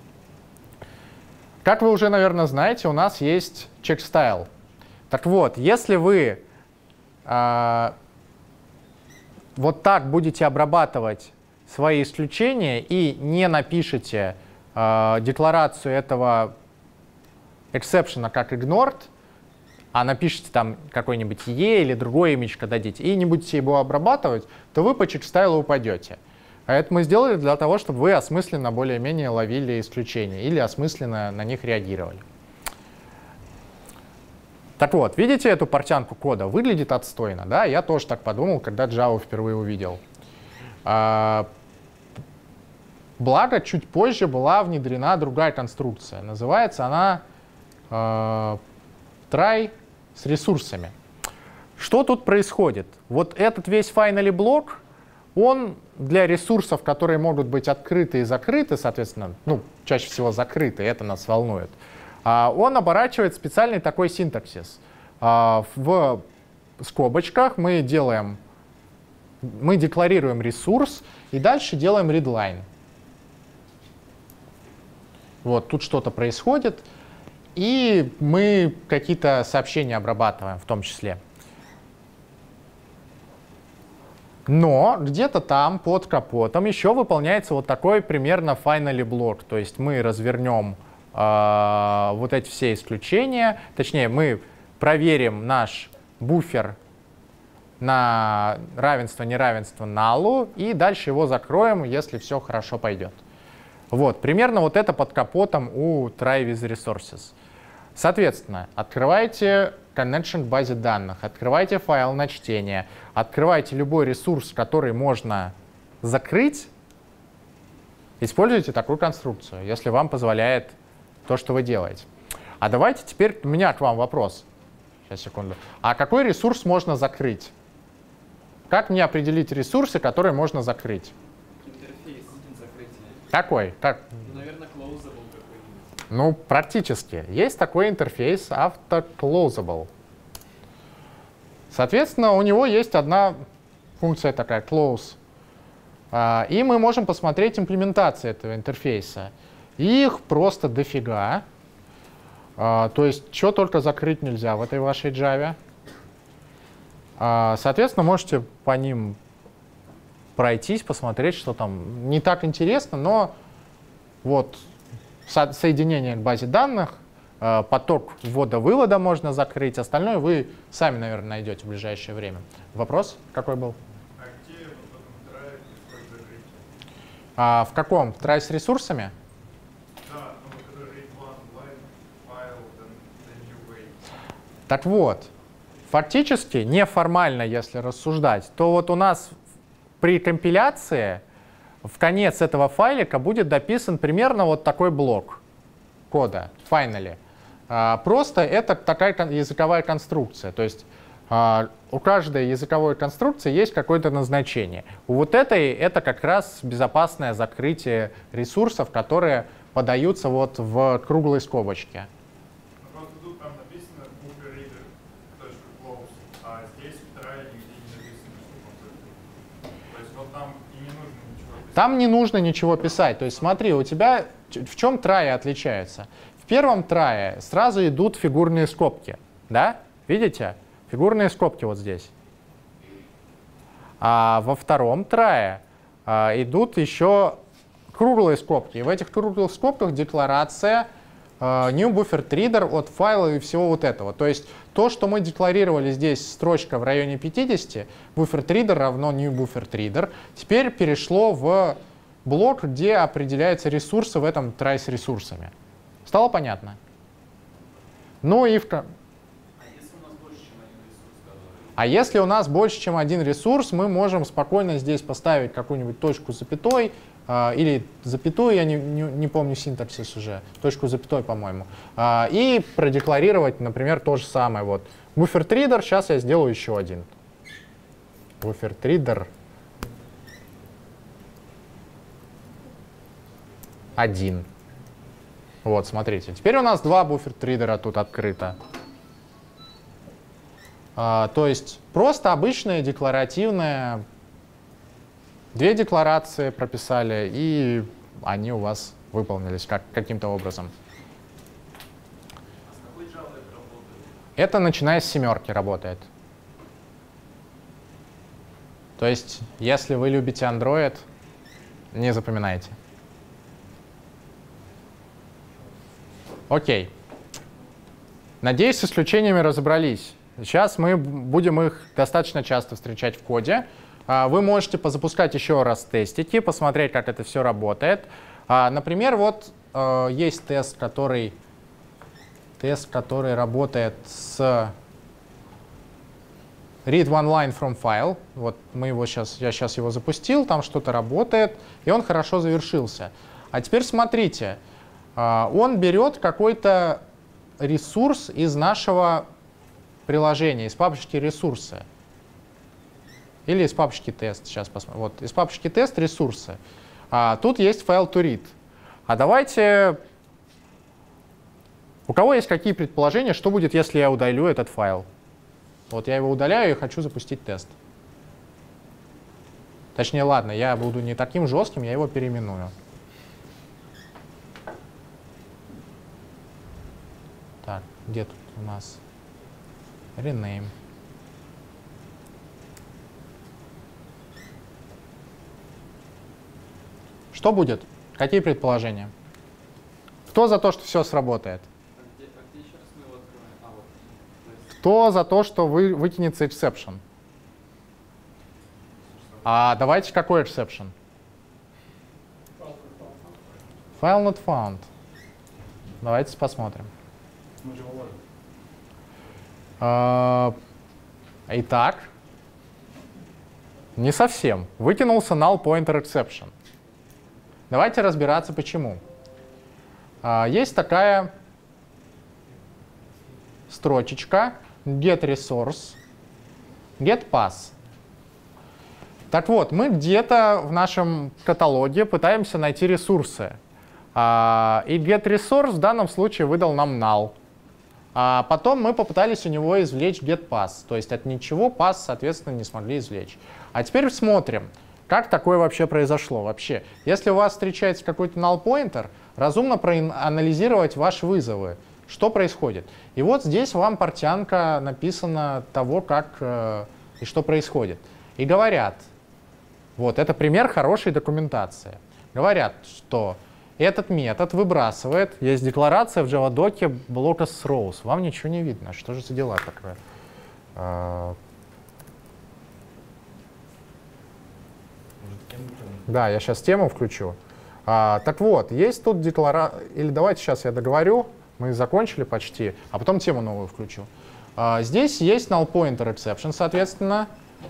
Как вы уже, наверное, знаете, у нас есть checkstyle. Так вот, если вы вот так будете обрабатывать свои исключения и не напишите декларацию этого exception как ignored, а напишите там какой-нибудь e или другой имечко дадите, и не будете его обрабатывать, то вы по checkstyle упадете. А это мы сделали для того, чтобы вы осмысленно более-менее ловили исключения или осмысленно на них реагировали. Так вот, видите эту портянку кода? Выглядит отстойно, да? Я тоже так подумал, когда Java впервые увидел. Благо, чуть позже была внедрена другая конструкция. Называется она try с ресурсами. Что тут происходит? Вот этот весь finally блок, он для ресурсов, которые могут быть открыты и закрыты, соответственно, ну, чаще всего закрыты, это нас волнует, он оборачивает специальный такой синтаксис. В скобочках мы декларируем ресурс и дальше делаем readline. Вот тут что-то происходит, и мы какие-то сообщения обрабатываем в том числе. Но где-то там под капотом еще выполняется вот такой примерно finally блок. То есть мы развернем вот эти все исключения, точнее мы проверим наш буфер на равенство-неравенство null и дальше его закроем, если все хорошо пойдет. Вот, примерно вот это под капотом у try with resources. Соответственно, открывайте connection к базе данных, открывайте файл на чтение, открывайте любой ресурс, который можно закрыть, используйте такую конструкцию, если вам позволяет то, что вы делаете. А давайте теперь у меня к вам вопрос. Сейчас, секунду. А какой ресурс можно закрыть? Как мне определить ресурсы, которые можно закрыть? Интерфейс закрытия. Какой? Как? Наверное, closable какой-нибудь. Ну, практически. Есть такой интерфейс auto-closable. Соответственно, у него есть одна функция такая, close. И мы можем посмотреть имплементацию этого интерфейса. Их просто дофига. То есть, что только закрыть нельзя в этой вашей Java. Соответственно, можете по ним пройтись, посмотреть, что там не так интересно, но вот соединение к базе данных, поток ввода-вывода можно закрыть, остальное вы сами, наверное, найдете в ближайшее время. Вопрос какой был? А где вот в этом драйве происходит закрытие? В каком? Try с ресурсами? Да, ну вот это read one line file, then new way. Так вот, фактически, неформально, если рассуждать, то вот у нас при компиляции в конец этого файлика будет дописан примерно вот такой блок кода, finally. Просто это такая языковая конструкция. То есть у каждой языковой конструкции есть какое-то назначение. У вот этой это как раз безопасное закрытие ресурсов, которые подаются вот в круглой скобочке. Просто тут там написано bufferreader.close, а здесь в трае нигде не написано, что он закрыт. То есть вот там и не нужно ничего писать. Там не нужно ничего писать. То есть смотри, у тебя в чем траи отличаются? В первом трае сразу идут фигурные скобки. Да? Видите? Фигурные скобки вот здесь. А во втором трае идут еще круглые скобки. И в этих круглых скобках декларация new buffered reader от файла и всего вот этого. То есть то, что мы декларировали здесь, строчка в районе 50, buffered reader равно new buffered reader, теперь перешло в блок, где определяются ресурсы в этом try с ресурсами. Стало понятно? Ну и А если у нас больше, чем один ресурс, мы можем спокойно здесь поставить какую-нибудь точку с запятой, или запятую, я не помню синтаксис уже, точку с запятой, по-моему, и продекларировать, например, то же самое. Вот. Buffered reader, сейчас я сделаю еще один. Buffered reader 1. Вот, смотрите. Теперь у нас два буфер-тридера тут открыто. То есть просто обычная декларативная. Две декларации прописали, и они у вас выполнились каким-то образом. А с какой Java это работает? Это начиная с 7 работает. То есть, если вы любите Android, не запоминайте. Окей. Надеюсь, с исключениями разобрались. Сейчас мы будем их достаточно часто встречать в коде. Вы можете позапускать еще раз тестики, посмотреть, как это все работает. Например, вот есть тест, который работает с read one line from file. Вот я сейчас его запустил, там что-то работает, и он хорошо завершился. А теперь смотрите, он берет какой-то ресурс из нашего приложения, из папочки ресурсы. Или из папочки тест. Сейчас посмотрим. Вот, из папочки тест ресурсы. Тут есть файл to read. А давайте... У кого есть какие предположения, что будет, если я удалю этот файл? Вот я его удаляю и хочу запустить тест. Точнее, ладно, я буду не таким жестким, я его переименую. Так, где тут у нас rename? Что будет? Какие предположения? Кто за то, что все сработает? Где еще раз мы его открываем? Кто за то, что выкинется exception? А давайте какой exception? File not found. Давайте посмотрим. Итак, не совсем. Выкинулся null pointer exception. Давайте разбираться, почему. Есть такая строчечка get resource, get pass. Так вот, мы где-то в нашем каталоге пытаемся найти ресурсы. И get resource в данном случае выдал нам null. А потом мы попытались у него извлечь get pass. То есть от ничего pass, соответственно, не смогли извлечь. А теперь смотрим, как такое вообще произошло. Вообще, если у вас встречается какой-то null pointer, разумно проанализировать ваши вызовы. Что происходит? И вот здесь вам портянка написана того, как и что происходит. И говорят, вот это пример хорошей документации. Говорят, что этот метод выбрасывает, есть декларация в JavaDoc блока throws. Вам ничего не видно. Что же за дела такое? Да, я сейчас тему включу. Так вот, есть тут декларация, или давайте сейчас я договорю, мы закончили почти, а потом тему новую включу. Здесь есть null pointer exception, соответственно.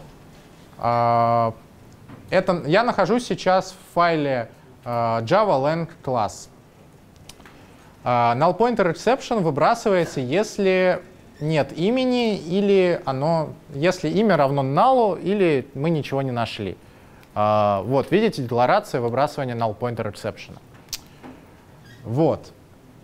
Я нахожусь сейчас в файле java-lang class. Null pointer exception выбрасывается, если нет имени, или если имя равно null, или мы ничего не нашли. Вот, видите, декларация выбрасывания null pointer exception. Вот.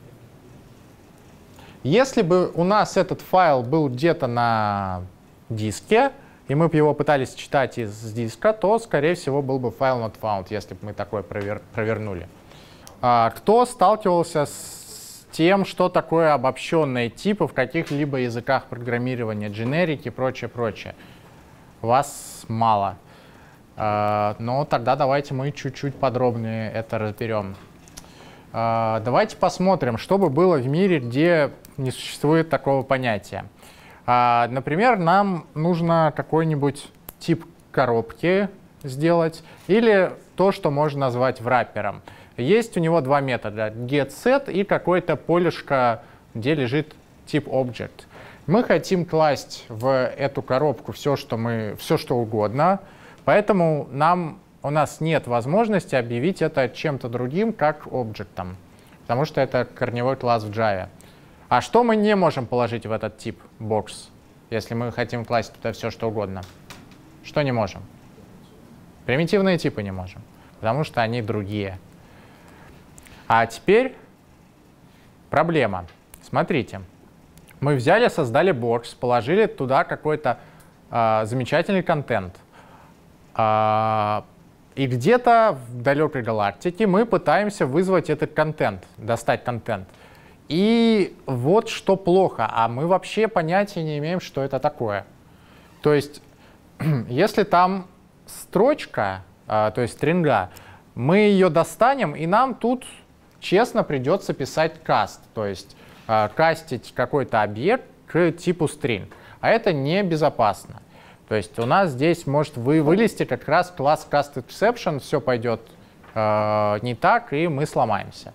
Если бы у нас этот файл был где-то на диске, и мы бы его пытались читать из диска, то, скорее всего, был бы файл not found, если бы мы такое провернули. Кто сталкивался с тем, что такое обобщенные типы в каких-либо языках программирования, дженерики и прочее? Вас мало. Но тогда давайте мы чуть-чуть подробнее это разберем. Давайте посмотрим, что бы было в мире, где не существует такого понятия. Например, нам нужно какой-нибудь тип коробки сделать или то, что можно назвать враппером. Есть у него два метода: getSet и какое-то полюшко, где лежит тип object. Мы хотим класть в эту коробку все, что угодно, поэтому у нас нет возможности объявить это чем-то другим, как объектом, потому что это корневой класс в Java. А что мы не можем положить в этот тип box, если мы хотим класть туда все, что угодно? Что не можем? Примитивные типы не можем, потому что они другие. А теперь Проблема. Смотрите, мы взяли, создали бокс, положили туда какой-то замечательный контент. И где-то в далекой галактике мы пытаемся вызвать этот контент, достать контент. И вот что плохо, а мы вообще понятия не имеем, что это такое. То есть, если там строчка, то есть стринга, мы ее достанем, и нам тут честно придется писать каст, то есть кастить какой-то объект к типу string. А это небезопасно. То есть у нас здесь может вылезти как раз класс castException, все пойдет не так, и мы сломаемся.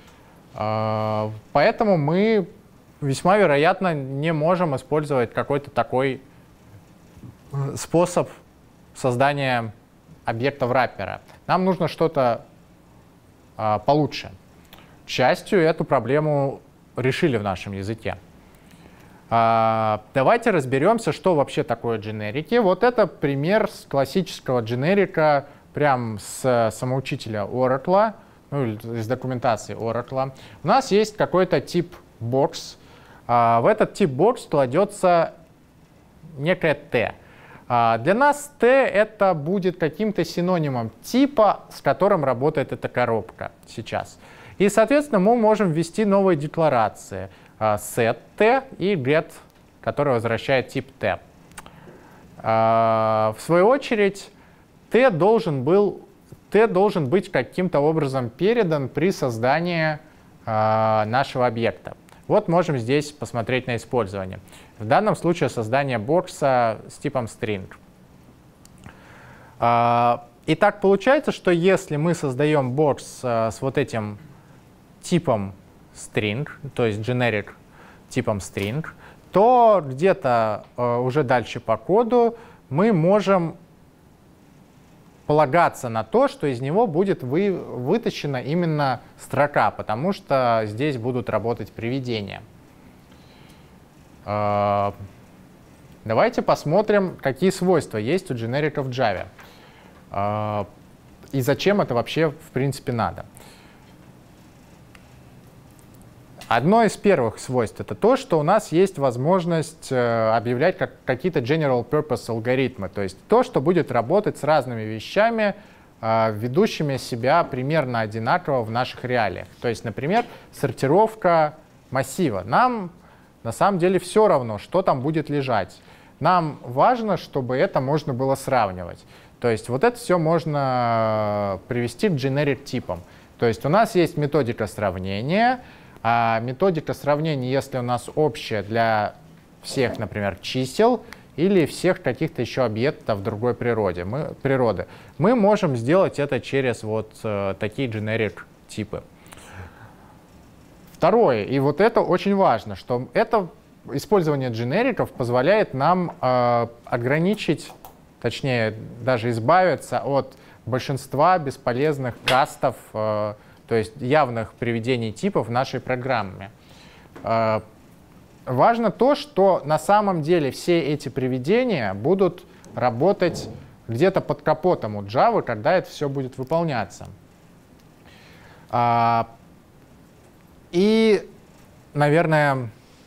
Поэтому мы весьма вероятно не можем использовать какой-то такой способ создания объекта враппера. Нам нужно что-то получше. К счастью, эту проблему решили в нашем языке. Давайте разберемся, что вообще такое дженерики. Вот это пример классического дженерика прям с самоучителя Oracle, ну, из документации Oracle. У нас есть какой-то тип box. В этот тип box кладется некое t. Для нас t это будет каким-то синонимом типа, с которым работает эта коробка сейчас. И, соответственно, мы можем ввести новые декларации. Set t и get, который возвращает тип t. В свою очередь, t должен быть каким-то образом передан при создании нашего объекта. Вот можем здесь посмотреть на использование. В данном случае создание бокса с типом string. И так получается, что если мы создаем бокс с вот этим типом string, то есть generic типом string, то где-то уже дальше по коду мы можем полагаться на то, что из него будет вытащена именно строка, потому что здесь будут работать приведения. Давайте посмотрим, какие свойства есть у дженериков в Java. И зачем это вообще в принципе надо. Одно из первых свойств — это то, что у нас есть возможность объявлять какие-то general purpose алгоритмы, то есть то, что будет работать с разными вещами, ведущими себя примерно одинаково в наших реалиях. То есть, например, сортировка массива. Нам на самом деле все равно, что там будет лежать. Нам важно, чтобы это можно было сравнивать. То есть вот это все можно привести к generic типам. То есть у нас есть методика сравнения. А методика сравнения, если у нас общая для всех, например, чисел или всех каких-то еще объектов другой природы, мы можем сделать это через вот такие generic типы. Второе, и вот это очень важно, что это использование дженериков позволяет нам ограничить, точнее даже избавиться от большинства бесполезных кастов, то есть явных приведений типов в нашей программе. Важно то, что на самом деле все эти приведения будут работать где-то под капотом у Java, когда это все будет выполняться. И, наверное,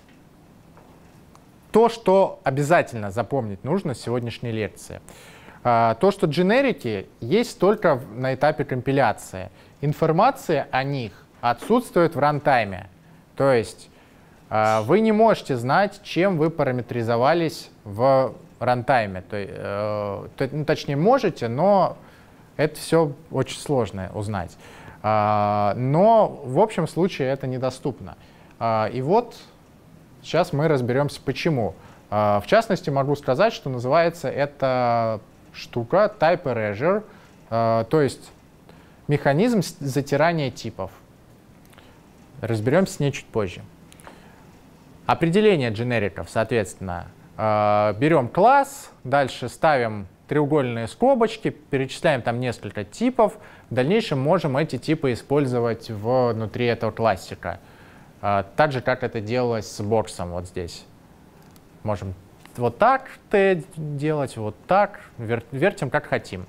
то, что обязательно запомнить нужно с сегодняшней лекции. То, что дженерики есть только на этапе компиляции. Информация о них отсутствует в рантайме. То есть вы не можете знать, чем вы параметризовались в рантайме. Точнее, можете, но это все очень сложно узнать. Но в общем случае это недоступно. И вот сейчас мы разберемся, почему. В частности, могу сказать, что называется эта штука type erasure, то есть механизм затирания типов. Разберемся с ней чуть позже. Определение дженериков, соответственно, берем класс, дальше ставим треугольные скобочки, перечисляем там несколько типов. В дальнейшем можем эти типы использовать внутри этого классика. Так же, как это делалось с боксом вот здесь. Можем вот так делать, вот так, вертим как хотим.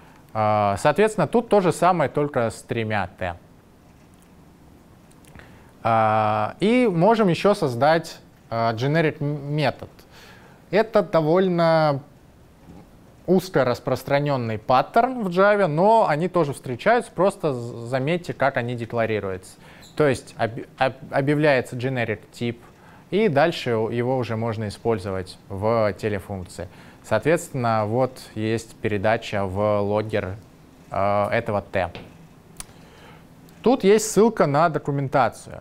Соответственно, тут то же самое, только с тремя t. И можем еще создать generic метод. Это довольно узко распространенный паттерн в Java, но они тоже встречаются, просто заметьте, как они декларируются. То есть объявляется generic тип, и дальше его уже можно использовать в телефункции. Соответственно, вот есть передача в логгер этого T. Тут есть ссылка на документацию.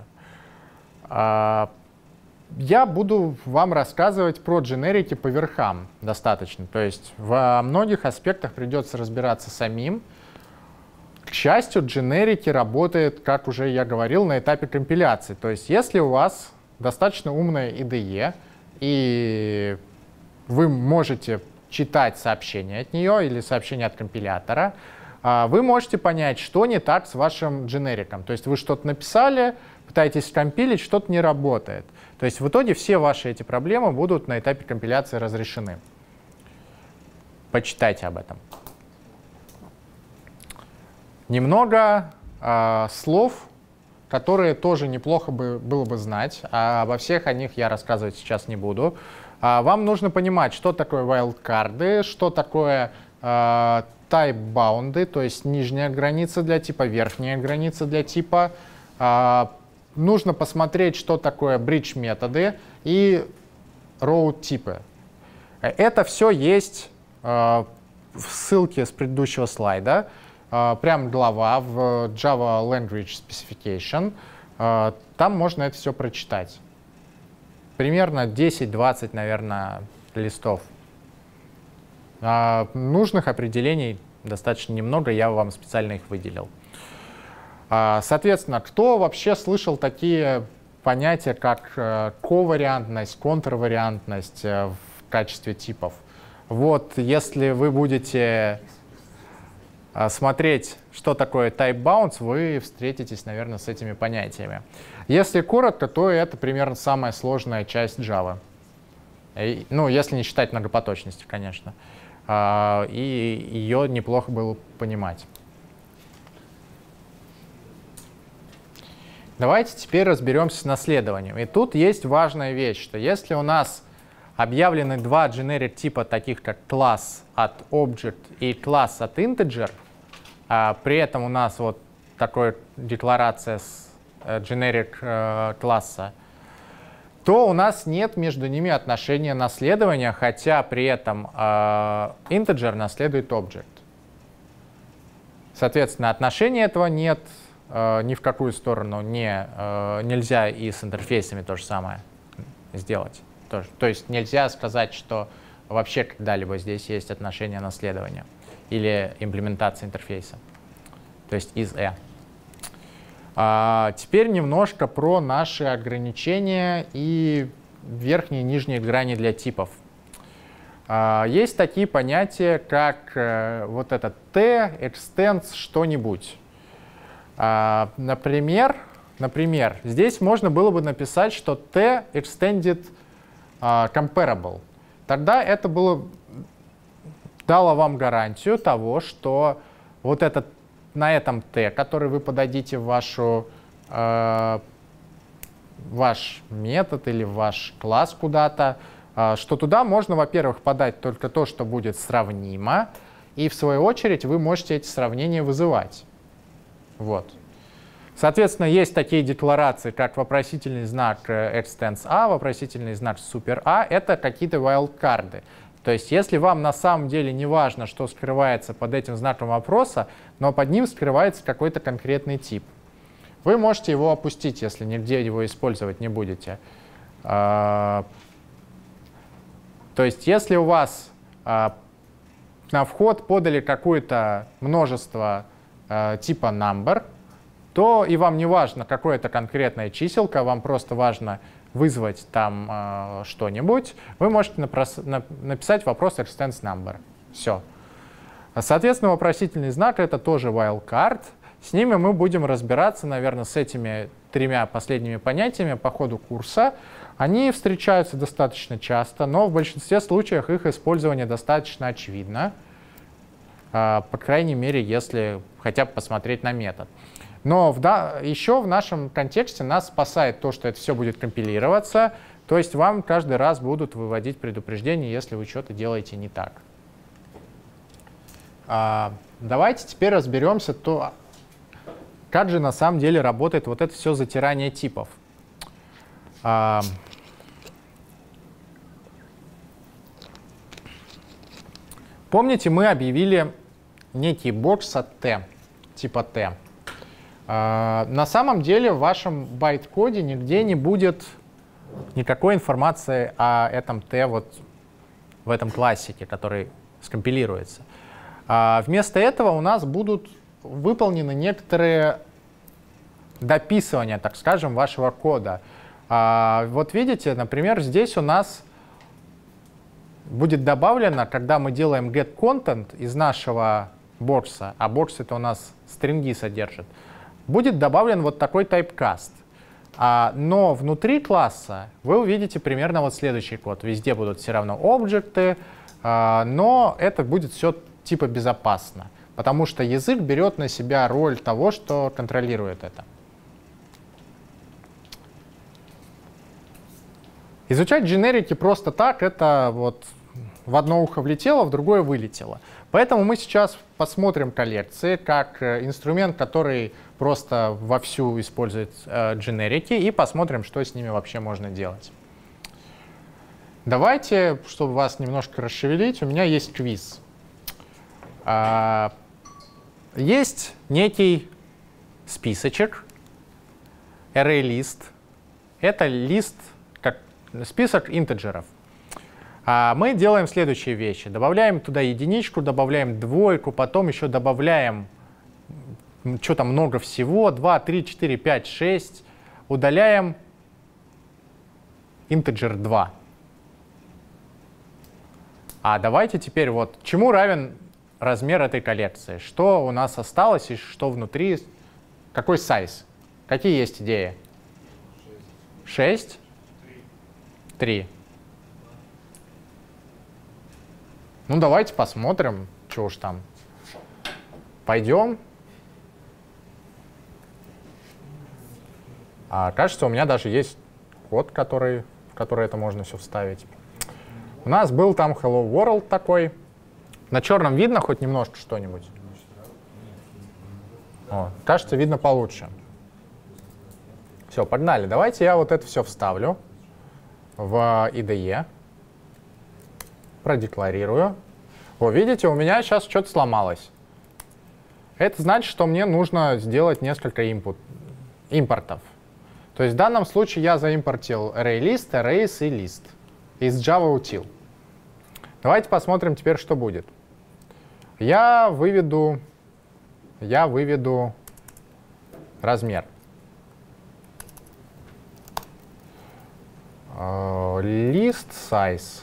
Я буду вам рассказывать про дженерики по верхам достаточно. То есть во многих аспектах придется разбираться самим. К счастью, дженерики работают, как уже я говорил, на этапе компиляции. То есть если у вас достаточно умная IDE, и вы можете читать сообщения от нее или сообщения от компилятора, вы можете понять, что не так с вашим дженериком. То есть вы что-то написали, пытаетесь компилить, что-то не работает. То есть в итоге все ваши эти проблемы будут на этапе компиляции разрешены. Почитайте об этом. Немного слов, которые тоже неплохо было бы знать. Обо всех о них я рассказывать сейчас не буду. Вам нужно понимать, что такое wildcard, что такое type-bound, то есть нижняя граница для типа, верхняя граница для типа. Нужно посмотреть, что такое bridge методы и row типы. Это все есть в ссылке с предыдущего слайда. Прям глава в Java Language Specification. Там можно это все прочитать. Примерно 10-20, наверное, листов. Нужных определений достаточно немного, я вам специально их выделил. Соответственно, кто вообще слышал такие понятия, как ковариантность, контрвариантность в качестве типов? Вот, если вы будете смотреть, что такое type-bounds, вы встретитесь, наверное, с этими понятиями. Если коротко, то это примерно самая сложная часть Java. Ну, если не считать многопоточности, конечно. И ее неплохо было понимать. Давайте теперь разберемся с наследованием. И тут есть важная вещь, что если у нас объявлены два generic типа, таких как класс от object и класс от integer, при этом у нас вот такая декларация с generic класса, то у нас нет между ними отношения наследования, хотя при этом integer наследует object. Соответственно, отношения этого нет. Ни в какую сторону нельзя и с интерфейсами то же самое сделать. То есть нельзя сказать, что вообще когда-либо здесь есть отношение наследования или имплементация интерфейса, то есть is-a. Теперь немножко про наши ограничения и верхние и нижние грани для типов. Есть такие понятия, как вот это t extends что-нибудь. Например, здесь можно было бы написать, что t extended comparable. Тогда это дало вам гарантию того, что вот на этом t, который вы подадите в ваш метод или в ваш класс куда-то, что туда можно, во-первых, подать только то, что будет сравнимо, и в свою очередь вы можете эти сравнения вызывать. Вот. Соответственно, есть такие декларации, как вопросительный знак extends a, вопросительный знак super a. Это какие-то wildcard. То есть, если вам на самом деле не важно, что скрывается под этим знаком вопроса, но под ним скрывается какой-то конкретный тип, вы можете его опустить, если нигде его использовать не будете. То есть, если у вас на вход подали какое-то множество типа number, то и вам не важно, какое это конкретная чиселка, вам просто важно вызвать там что-нибудь, вы можете написать вопрос extends number. Все. Соответственно, вопросительный знак — это тоже wildcard. С ними мы будем разбираться, наверное, с этими тремя последними понятиями по ходу курса. Они встречаются достаточно часто, но в большинстве случаев их использование достаточно очевидно. По крайней мере, если хотя бы посмотреть на метод. Но еще в нашем контексте нас спасает то, что это все будет компилироваться. То есть вам каждый раз будут выводить предупреждения, если вы что-то делаете не так. Давайте теперь разберемся, как же на самом деле работает вот это все затирание типов. Помните, мы объявили некий бокс от t, типа t. На самом деле в вашем байт-коде нигде не будет никакой информации о этом t вот в этом классике, который скомпилируется. Вместо этого у нас будут выполнены некоторые дописывания, так скажем, вашего кода. Вот видите, например, здесь у нас будет добавлено, когда мы делаем getContent из нашего бокса, а бокс это у нас стринги содержит, будет добавлен вот такой typecast. Но внутри класса вы увидите примерно вот следующий код. Везде будут все равно объекты, но это будет все типа безопасно, потому что язык берет на себя роль того, что контролирует это. Изучать дженерики просто так, это вот в одно ухо влетело, в другое вылетело. Поэтому мы сейчас посмотрим коллекции как инструмент, который просто вовсю использует дженерики, и посмотрим, что с ними вообще можно делать. Давайте, чтобы вас немножко расшевелить, у меня есть квиз. Есть некий списочек, ArrayList. Это лист, как список интеджеров. Мы делаем следующие вещи. Добавляем туда единичку, добавляем двойку, потом еще добавляем, что там много всего, 2, 3, 4, 5, 6. Удаляем integer 2. Давайте теперь вот, чему равен размер этой коллекции? Что у нас осталось и что внутри? Какой size? Какие есть идеи? 6? 3. Ну, давайте посмотрим, что уж там. Пойдем. Кажется, у меня даже есть код, в который это можно все вставить. У нас был там Hello World такой. На черном видно хоть немножко что-нибудь? Кажется, видно получше. Все, погнали. Давайте я вот это все вставлю в IDE. Продекларирую. Видите, у меня сейчас что-то сломалось. Это значит, что мне нужно сделать несколько импортов. То есть в данном случае я заимпортил ArrayList, Arrays и List из Java Util. Давайте посмотрим теперь, что будет. Я выведу размер. List size.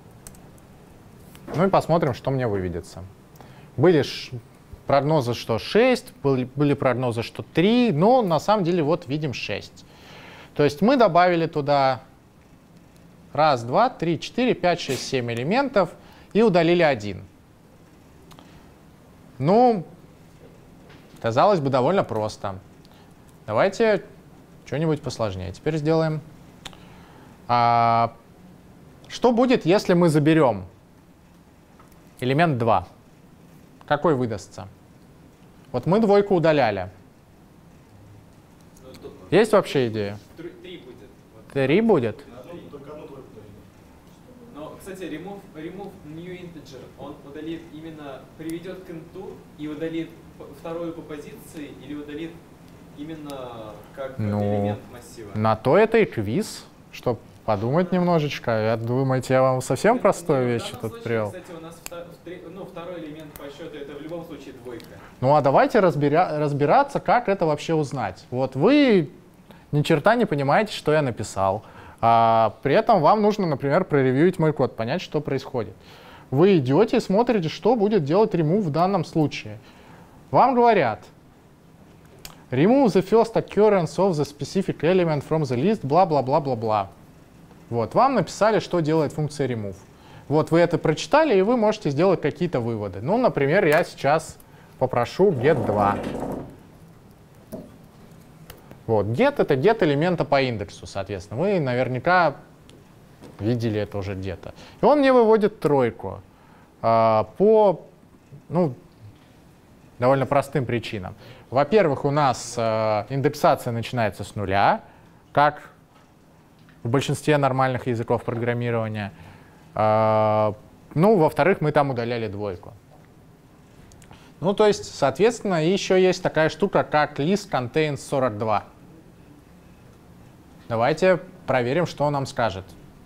Ну и посмотрим, что мне выведется. Были прогнозы, что 6, были прогнозы, что 3, но на самом деле вот видим 6. То есть мы добавили туда 1, 2, 3, 4, 5, 6, 7 элементов и удалили 1. Ну, казалось бы, довольно просто. Давайте что-нибудь посложнее теперь сделаем. Что будет, если мы заберем элемент 2? Какой выдастся? Вот мы двойку удаляли. Есть вообще идея? 3 будет. 3 будет? Но, кстати, remove new integer, он удалит именно, приведет к инту и удалит вторую по позиции или удалит именно как элемент массива? На то это и квиз, чтобы подумать немножечко. Думаете, я вам совсем простую вещь тут привел? Кстати, у нас второй элемент по счету это в любом случае двойка. Ну а давайте разбираться, как это вообще узнать. Вот вы ни черта не понимаете, что я написал. При этом вам нужно, например, проревьюить мой код, понять, что происходит. Вы идете и смотрите, что будет делать remove в данном случае. Вам говорят, remove the first occurrence of the specific element from the list, бла-бла-бла-бла-бла. Вот, вам написали, что делает функция remove. Вот вы это прочитали, и вы можете сделать какие-то выводы. Ну, например, я сейчас попрошу get2. Вот. Get — это get элемента по индексу, соответственно. Вы наверняка видели это уже где-то. И он мне выводит тройку по довольно простым причинам. Во-первых, у нас индексация начинается с нуля, как в большинстве нормальных языков программирования. Во-вторых, мы там удаляли двойку. То есть, соответственно, еще есть такая штука, как list contains 42. Давайте проверим, что он нам скажет.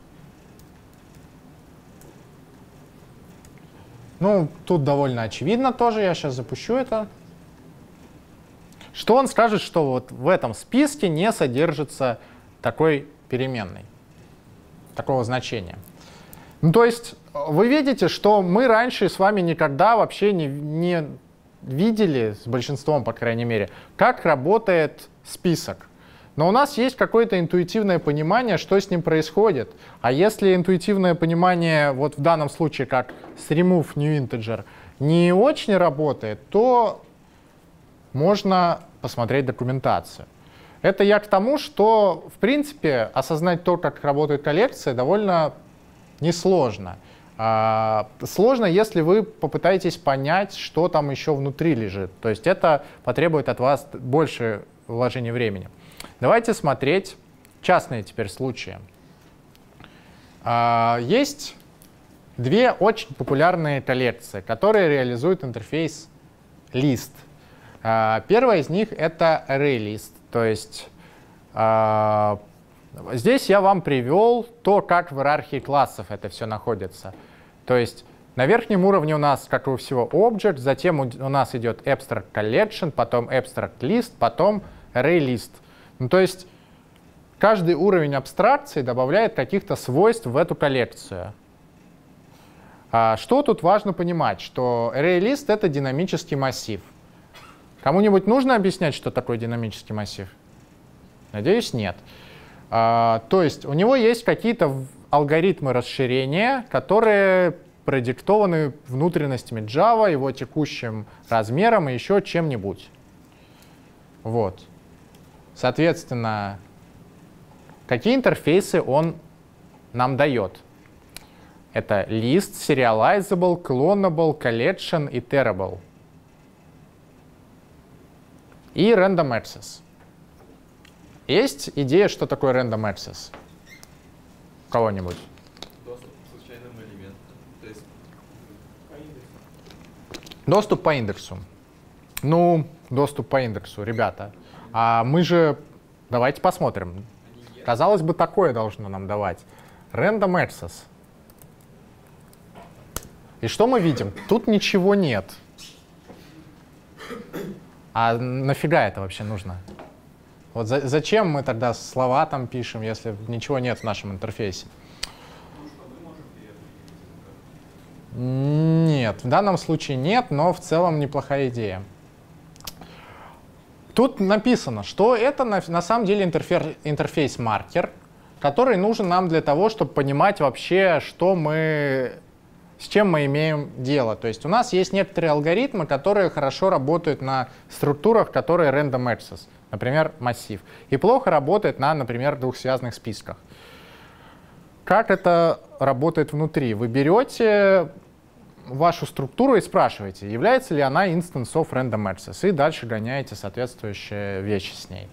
Тут довольно очевидно тоже, я сейчас запущу это. Что он скажет, что вот в этом списке не содержится такой переменной, такого значения. То есть вы видите, что мы раньше с вами никогда вообще не видели, с большинством, по крайней мере, как работает список. Но у нас есть какое-то интуитивное понимание, что с ним происходит. А если интуитивное понимание, вот в данном случае, как с remove new integer, не очень работает, то можно посмотреть документацию. Это я к тому, что, в принципе, осознать то, как работает коллекция, довольно несложно. Сложно, если вы попытаетесь понять, что там еще внутри лежит. То есть это потребует от вас больше вложения времени. Давайте смотреть частные теперь случаи. Есть две очень популярные коллекции, которые реализуют интерфейс list. Первая из них — это ArrayList. То есть здесь я вам привел то, как в иерархии классов это все находится. То есть на верхнем уровне у нас, как и у всего, object, затем у нас идет abstract collection, потом abstract list, потом ArrayList. То есть каждый уровень абстракции добавляет каких-то свойств в эту коллекцию. Что тут важно понимать? Что ArrayList — это динамический массив. Кому-нибудь нужно объяснять, что такое динамический массив? Надеюсь, нет. То есть у него есть какие-то алгоритмы расширения, которые продиктованы внутренностями Java, его текущим размером и еще чем-нибудь. Вот. Соответственно, какие интерфейсы он нам дает? Это list, serializable, clonable, collection и terable. И random access. Есть идея, что такое random access? У кого-нибудь? Доступ к случайным элементам. То есть По индексу. Доступ по индексу. Доступ по индексу, ребята. А мы же, давайте посмотрим. Казалось бы, такое должно нам давать. Random access. И что мы видим? Тут ничего нет. А нафига это вообще нужно? Вот зачем мы тогда слова там пишем, если ничего нет в нашем интерфейсе? Нет, в данном случае нет, но в целом неплохая идея. Тут написано, что это на самом деле интерфейс-маркер, который нужен нам для того, чтобы понимать вообще, с чем мы имеем дело. То есть у нас есть некоторые алгоритмы, которые хорошо работают на структурах, которые random access, например, массив, и плохо работают на, например, двухсвязных списках. Как это работает внутри? Вы берете вашу структуру и спрашиваете, является ли она instance of random access, и дальше гоняете соответствующие вещи с ней.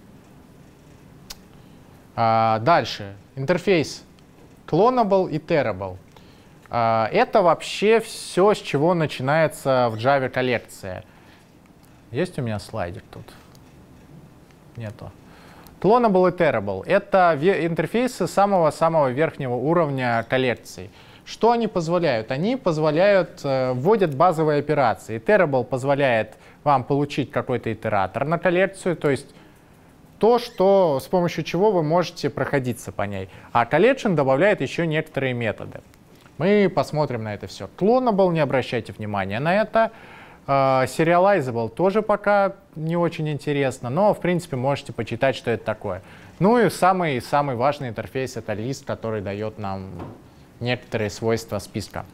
Дальше. Интерфейс clonable и terable. Это вообще все, с чего начинается в Java коллекция. Есть у меня слайдик тут? Нету. Clonable и Terable — это интерфейсы самого-самого верхнего уровня коллекций. Что они позволяют? Они вводят базовые операции. Terable позволяет вам получить какой-то итератор на коллекцию, то есть то, с помощью чего вы можете проходиться по ней. А Collection добавляет еще некоторые методы. Мы посмотрим на это все. Clonable, не обращайте внимания на это. Serializable тоже пока не очень интересно, но в принципе можете почитать, что это такое. Ну и самый важный интерфейс — это list, который дает нам некоторые свойства списка.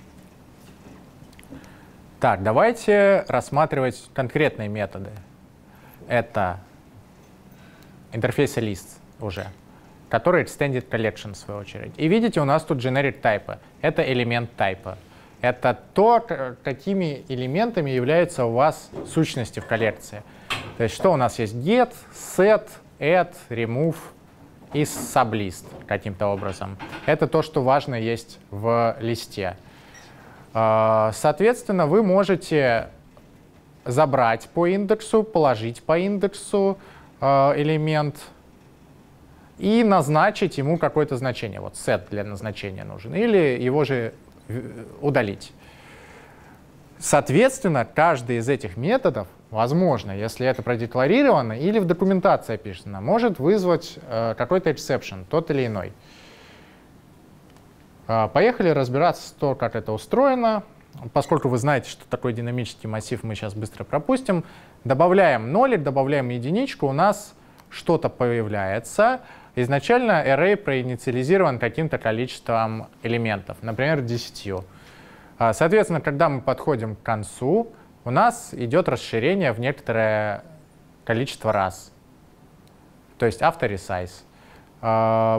Так, давайте рассматривать конкретные методы. Это интерфейса list уже, который extended collection в свою очередь. И видите, у нас тут generic type. Это элемент type. Это то, какими элементами являются у вас сущности в коллекции. То есть что у нас есть? Get, set, add, remove и sublist каким-то образом. Это то, что важно есть в листе. Соответственно, вы можете забрать по индексу, положить по индексу элемент и назначить ему какое-то значение. Вот set для назначения нужен. Или его же удалить. Соответственно, каждый из этих методов, возможно, если это продекларировано или в документации описано, может вызвать какой-то exception, тот или иной. Поехали разбираться с то, как это устроено. Поскольку вы знаете, что такое динамический массив, мы сейчас быстро пропустим. Добавляем нолик, добавляем единичку, у нас что-то появляется. Изначально array проинициализирован каким-то количеством элементов, например, 10. Соответственно, когда мы подходим к концу, у нас идет расширение в некоторое количество раз. То есть after resize.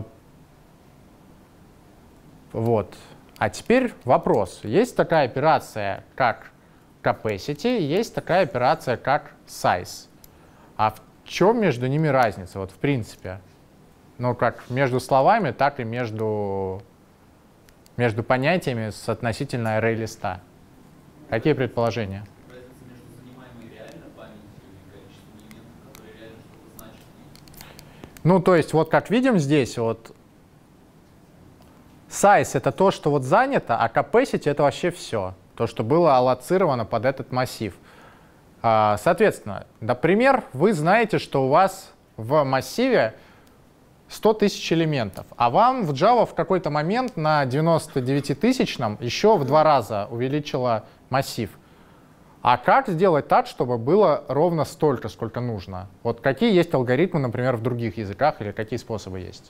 Вот. А теперь вопрос. Есть такая операция, как capacity, есть такая операция, как size. А в чем между ними разница, вот в принципе? Ну, как между словами, так и между понятиями с относительно array листа. Какие предположения? Разница между занимаемой реально памятью и количеством элементов, которые реально что-то значат. Ну, то есть, вот как видим здесь, вот size — это то, что вот занято, а capacity — это вообще все. То, что было аллоцировано под этот массив. Соответственно, например, вы знаете, что у вас в массиве 100 тысяч элементов, а вам в Java в какой-то момент на 99-тысячном еще в 2 раза увеличила массив. А как сделать так, чтобы было ровно столько, сколько нужно? Вот какие есть алгоритмы, например, в других языках, или какие способы есть?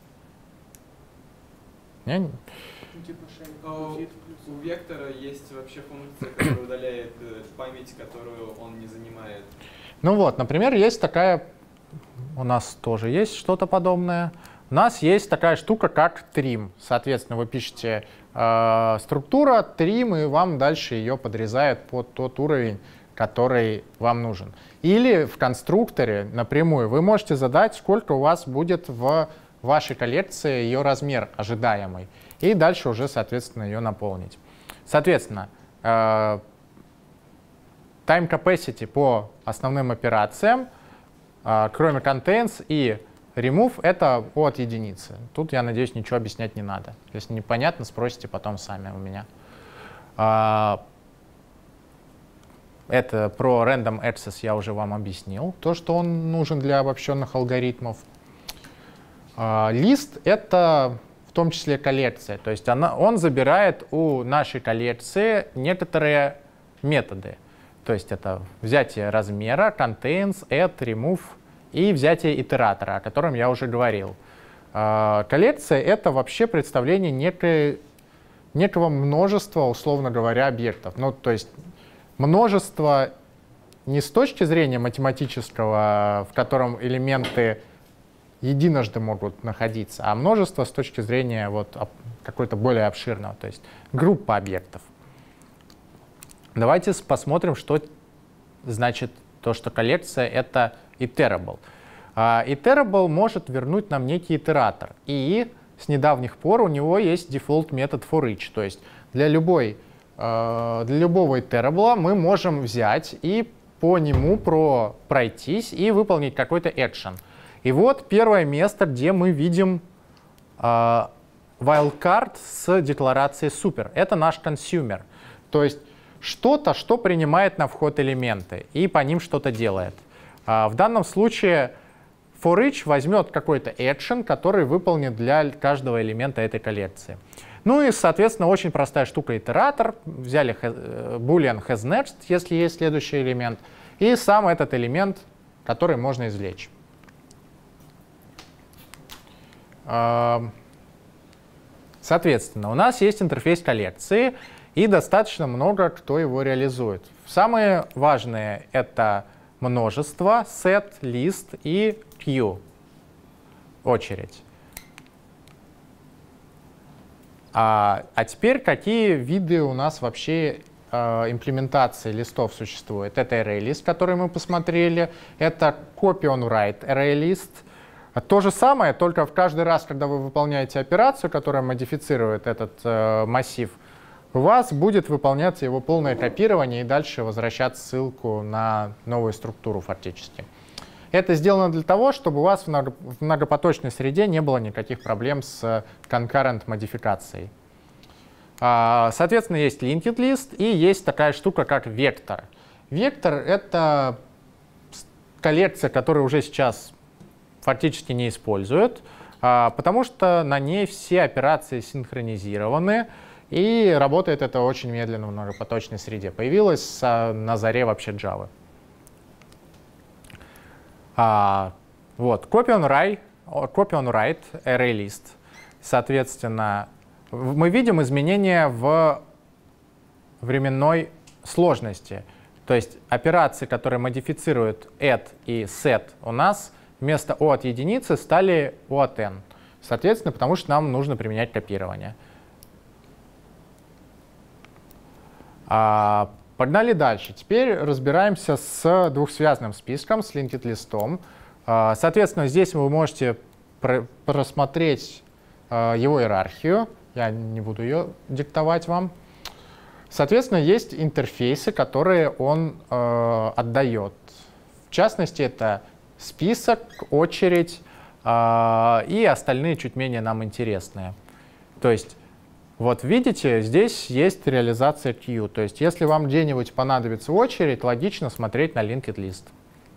У вектора есть вообще функция, которая удаляет память, которую он не занимает. Ну вот, например, есть такая, у нас тоже есть что-то подобное. У нас есть такая штука, как trim. Соответственно, вы пишете структура trim, и вам дальше ее подрезают под тот уровень, который вам нужен. Или в конструкторе напрямую вы можете задать, сколько у вас будет в вашей коллекции ее размер ожидаемый. И дальше уже, соответственно, ее наполнить. Соответственно, time capacity по основным операциям, кроме contains и remove, это от единицы. Тут, я надеюсь, ничего объяснять не надо. Если непонятно, спросите потом сами у меня. Это про random access я уже вам объяснил. То, что он нужен для обобщенных алгоритмов. List — это в том числе коллекция. То есть он забирает у нашей коллекции некоторые методы. То есть это взятие размера, contains, add, remove и взятие итератора, о котором я уже говорил. Коллекция — это вообще представление некого множества, условно говоря, объектов. Ну, то есть множество не с точки зрения математического, в котором элементы единожды могут находиться, а множество с точки зрения вот какой-то более обширного, то есть группа объектов. Давайте посмотрим, что значит то, что коллекция — это iterable. Iterable может вернуть нам некий итератор, и с недавних пор у него есть дефолт метод forEach, то есть для любого iterable мы можем взять и по нему пройтись и выполнить какой-то action. И вот первое место, где мы видим wildcard с декларацией super. Это наш consumer. То есть что-то, что принимает на вход элементы и по ним что-то делает. В данном случае forEach возьмет какой-то action, который выполнит для каждого элемента этой коллекции. Ну и, соответственно, очень простая штука итератор. Взяли boolean hasNext, если есть следующий элемент, и сам этот элемент, который можно извлечь. Соответственно, у нас есть интерфейс коллекции, и достаточно много кто его реализует. Самые важные — это множество, set, list и queue. очередь. А теперь какие виды у нас вообще имплементации листов существует? Это ArrayList, который мы посмотрели, это Copy-on-Write ArrayList. То же самое, только в каждый раз, когда вы выполняете операцию, которая модифицирует этот массив, у вас будет выполняться его полное копирование и дальше возвращать ссылку на новую структуру фактически. Это сделано для того, чтобы у вас в многопоточной среде не было никаких проблем с concurrent модификацией. Соответственно, есть linked list и есть такая штука, как вектор. Вектор — это коллекция, которую уже сейчас фактически не используют, потому что на ней все операции синхронизированы, и работает это очень медленно в многопоточной среде. Появилась на заре вообще Java. Вот, Copy-on-Write ArrayList. Соответственно, мы видим изменения в временной сложности. То есть операции, которые модифицируют add и set, у нас вместо O от единицы стали O от n. Соответственно, потому что нам нужно применять копирование. Погнали дальше. Теперь разбираемся с двухсвязным списком, с linked листом. Соответственно, здесь вы можете просмотреть его иерархию. Я не буду ее диктовать вам. Соответственно, есть интерфейсы, которые он отдает. В частности, это список, очередь и остальные чуть менее нам интересные. То есть, вот видите, здесь есть реализация queue. То есть, если вам где-нибудь понадобится очередь, логично смотреть на linked list.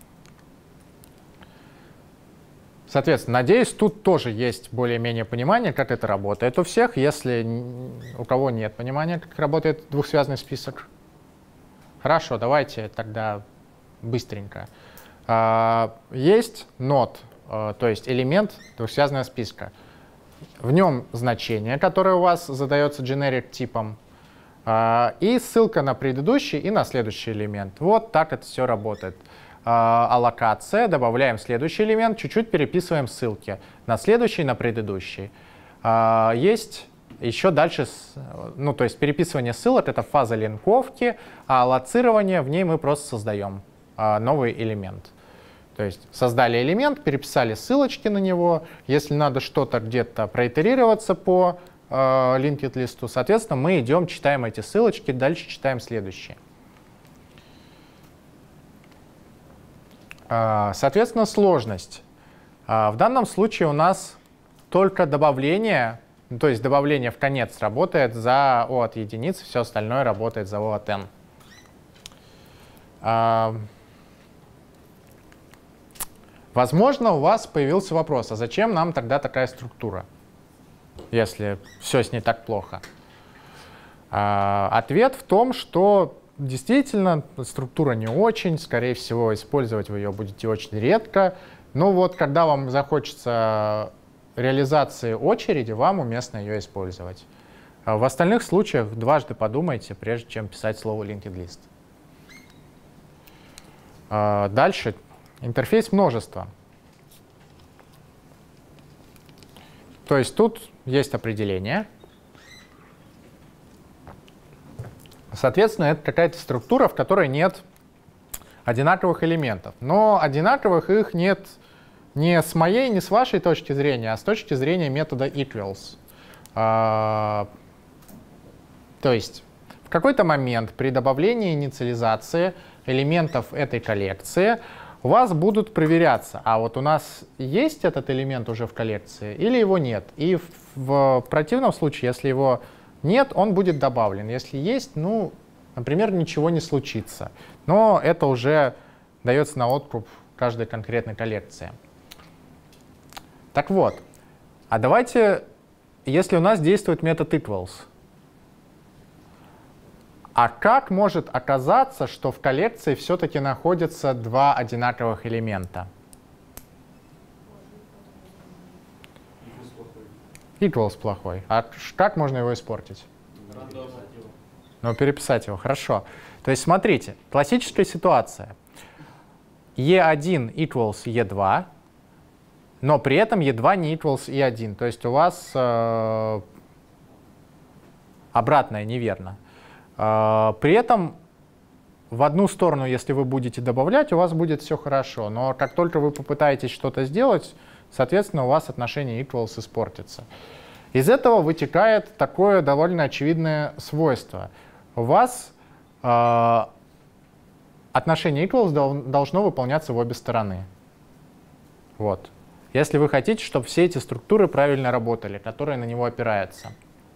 Соответственно, надеюсь, тут тоже есть более-менее понимание, как это работает у всех. Если у кого нет понимания, как работает двухсвязный список. Хорошо, давайте тогда быстренько. Есть node, то есть элемент двухсвязного списка. В нем значение, которое у вас задается generic типом, и ссылка на предыдущий и на следующий элемент. Вот так это все работает. Аллокация, добавляем следующий элемент, чуть-чуть переписываем ссылки на следующий, на предыдущий. Есть еще дальше, ну то есть переписывание ссылок — это фаза линковки, а аллоцирование — в ней мы просто создаем новый элемент. То есть создали элемент, переписали ссылочки на него. Если надо что-то где-то проитерироваться по linked листу, соответственно, мы идем, читаем эти ссылочки, дальше читаем следующие. Соответственно, сложность. В данном случае у нас только добавление, то есть добавление в конец работает за O от единицы, все остальное работает за O от n. Возможно, у вас появился вопрос, а зачем нам тогда такая структура, если все с ней так плохо? Ответ в том, что действительно структура не очень, скорее всего, использовать вы ее будете очень редко. Но вот когда вам захочется реализации очереди, вам уместно ее использовать. В остальных случаях дважды подумайте, прежде чем писать слово linked list. Дальше. Интерфейс множества. То есть тут есть определение. Соответственно, это какая-то структура, в которой нет одинаковых элементов. Но одинаковых их нет не с моей, не с вашей точки зрения, а с точки зрения метода equals. То есть в какой-то момент при добавлении инициализации элементов этой коллекции у вас будут проверяться, а вот у нас есть этот элемент уже в коллекции или его нет. И в противном случае, если его нет, он будет добавлен. Если есть, ну, например, ничего не случится. Но это уже дается на откуп каждой конкретной коллекции. Так вот, а давайте, если у нас действует метод equals, а как может оказаться, что в коллекции все-таки находятся два одинаковых элемента? Equals плохой. А как можно его испортить? Ну, переписать его. Хорошо. То есть смотрите, классическая ситуация. E1 equals E2. но при этом E2 не equals E1. То есть у вас обратное неверно. При этом в одну сторону, если вы будете добавлять, у вас будет все хорошо. Но как только вы попытаетесь что-то сделать, соответственно, у вас отношение equals испортится. Из этого вытекает такое довольно очевидное свойство. У вас отношение equals должно выполняться в обе стороны. Вот. Если вы хотите, чтобы все эти структуры правильно работали, которые на него опираются.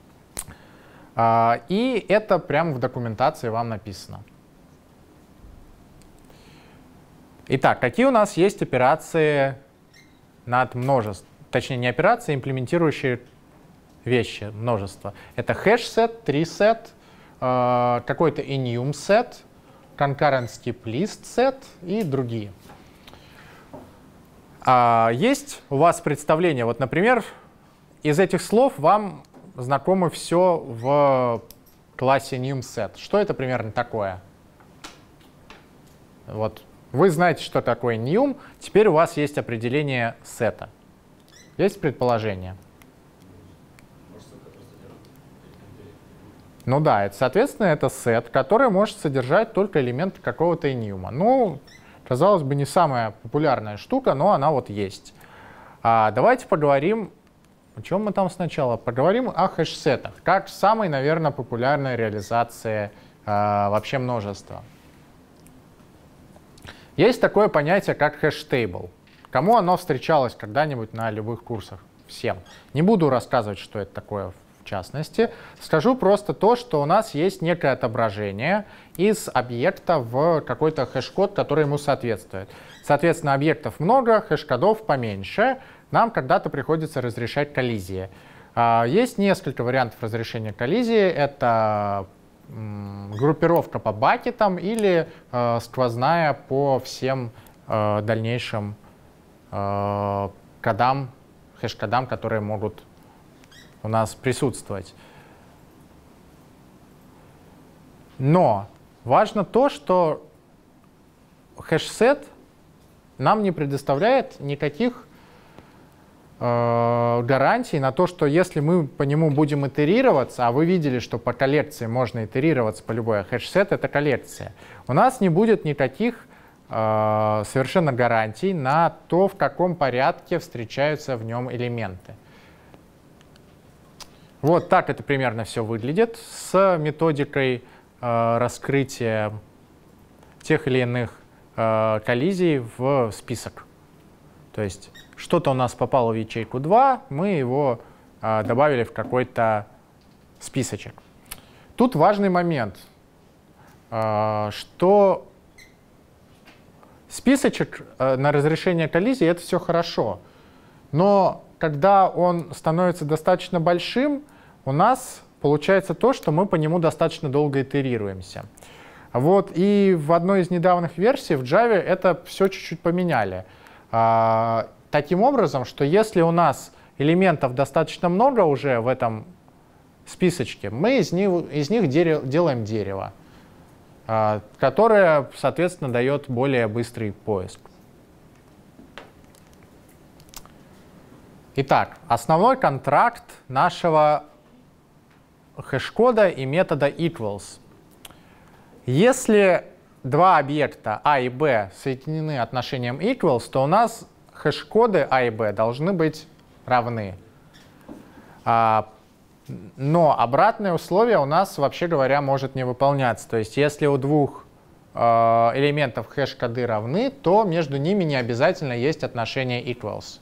И это прямо в документации вам написано. Итак, какие у нас есть операции над множеством? Точнее, не операции, имплементирующие вещи, множество. Это хэш-сет, tree-сет, какой-то enum-сет, concurrent-skip-list-сет и другие. Есть у вас представление, вот, например, из этих слов вам знакомо все в классе enum-set. Что это примерно такое? Вот. Вы знаете, что такое enum, теперь у вас есть определение сета. Есть предположение? Ну да, соответственно, это сет, который может содержать только элементы какого-то enum. Ну, казалось бы, не самая популярная штука, но она вот есть. Давайте поговорим, о чем мы там сначала? Поговорим о хэш-сетах, как самой, наверное, популярной реализации вообще множества. Есть такое понятие, как хэш-тейбл. Кому оно встречалось когда-нибудь на любых курсах? Всем. Не буду рассказывать, что это такое в частности. Скажу просто то, что у нас есть некое отображение из объекта в какой-то хэш-код, который ему соответствует. Соответственно, объектов много, хэш-кодов поменьше. Нам когда-то приходится разрешать коллизии. Есть несколько вариантов разрешения коллизии. Это группировка по бакетам или сквозная по всем дальнейшим кодам, хэш-кодам, которые могут у нас присутствовать. Но важно то, что хэш-сет нам не предоставляет никаких гарантий на то, что если мы по нему будем итерироваться, а вы видели, что по коллекции можно итерироваться по любой, хэш-сет — это коллекция, у нас не будет никаких совершенно гарантий на то, в каком порядке встречаются в нем элементы. Вот так это примерно все выглядит с методикой раскрытия тех или иных коллизий в список. То есть что-то у нас попало в ячейку 2, мы его добавили в какой-то списочек. Тут важный момент, что списочек на разрешение коллизии — это все хорошо, но когда он становится достаточно большим, у нас получается то, что мы по нему достаточно долго итерируемся. Вот, и в одной из недавних версий в Java это все чуть-чуть поменяли. Таким образом, что если у нас элементов достаточно много уже в этом списочке, мы из них делаем дерево, которое, соответственно, дает более быстрый поиск. Итак, основной контракт нашего хэш-кода и метода equals. Если два объекта А и Б соединены отношением equals, то у нас хэш-коды А и Б должны быть равны. Но обратное условие у нас, вообще говоря, может не выполняться. То есть если у двух элементов хэш-коды равны, то между ними не обязательно есть отношение equals.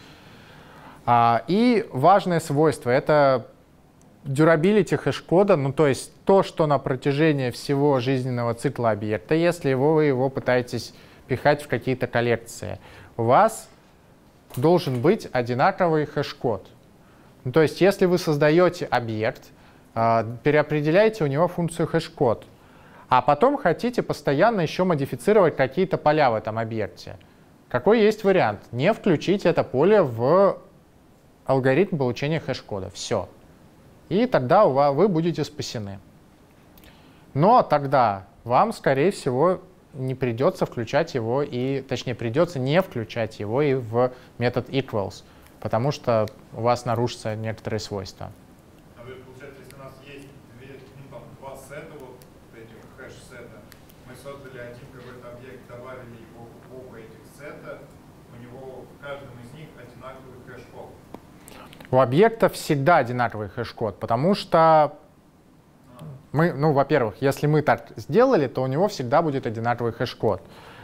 И важное свойство — это durability хэш-кода, ну то есть то, что на протяжении всего жизненного цикла объекта, если вы его пытаетесь пихать в какие-то коллекции, у вас должен быть одинаковый хэш-код. Ну, то есть если вы создаете объект, переопределяете у него функцию хэш-код, а потом хотите постоянно еще модифицировать какие-то поля в этом объекте, какой есть вариант? Не включить это поле в алгоритм получения хэш-кода. Все. И тогда вы будете спасены. Но тогда вам, скорее всего, не придется включать его и, точнее, придется не включать его и в метод equals, потому что у вас нарушатся некоторые свойства. Получается, если у нас есть два сета, вот этих хэш-сета, мы создали один какой-то объект, добавили его в оба этих сета, у него в каждом из них одинаковый хэш-код. У объекта всегда одинаковый хэш-код, потому что мы, ну, во-первых, если мы так сделали, то у него всегда будет одинаковый хэш-код.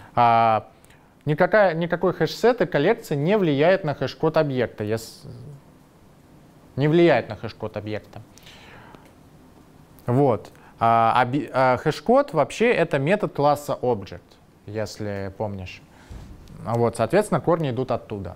Никакой хэш-сет и коллекция не влияет на хэш-код объекта. Не влияет на хэш-код объекта. Вот. Хэш-код вообще это метод класса Object, если помнишь. Вот, соответственно, корни идут оттуда.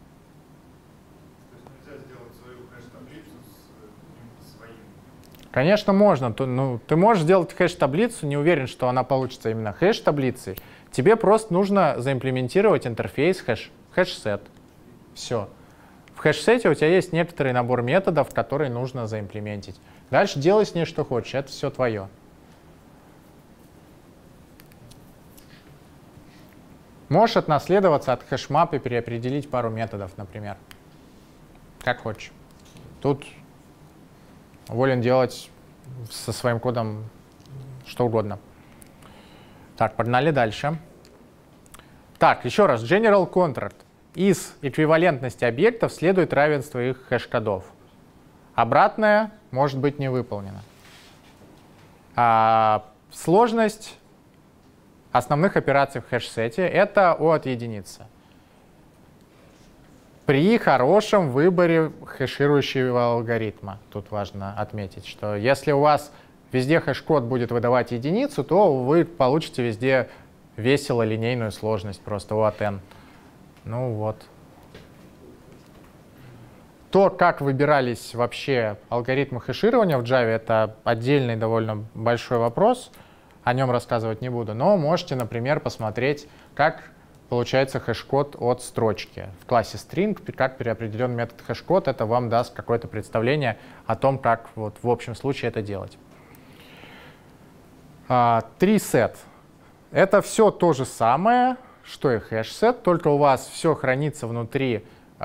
Конечно, можно. Ты можешь сделать хэш-таблицу, не уверен, что она получится именно хэш-таблицей. Тебе просто нужно заимплементировать интерфейс хэш-сет. Все. В хэш-сете у тебя есть некоторый набор методов, которые нужно заимплементить. Дальше делай с ней что хочешь, это все твое. Можешь отнаследоваться от хэш-мап и переопределить пару методов, например. Как хочешь. Тут волен делать со своим кодом что угодно. Так, погнали дальше. Так, еще раз. General contract. Из эквивалентности объектов следует равенство их хэш-кодов. Обратное может быть не выполнено. Сложность основных операций в хэш-сете — это O от единицы. При хорошем выборе хэширующего алгоритма. Тут важно отметить, что если у вас везде хэш-код будет выдавать единицу, то вы получите везде весело линейную сложность, просто O от n. Ну вот. То, как выбирались вообще алгоритмы хэширования в Java, это отдельный довольно большой вопрос. О нем рассказывать не буду. Но можете, например, посмотреть, как получается хэш-код от строчки. В классе string, как переопределен метод хэш-код, это вам даст какое-то представление о том, как вот в общем случае это делать. TreeSet. Это все то же самое, что и хэш-сет, только у вас все хранится внутри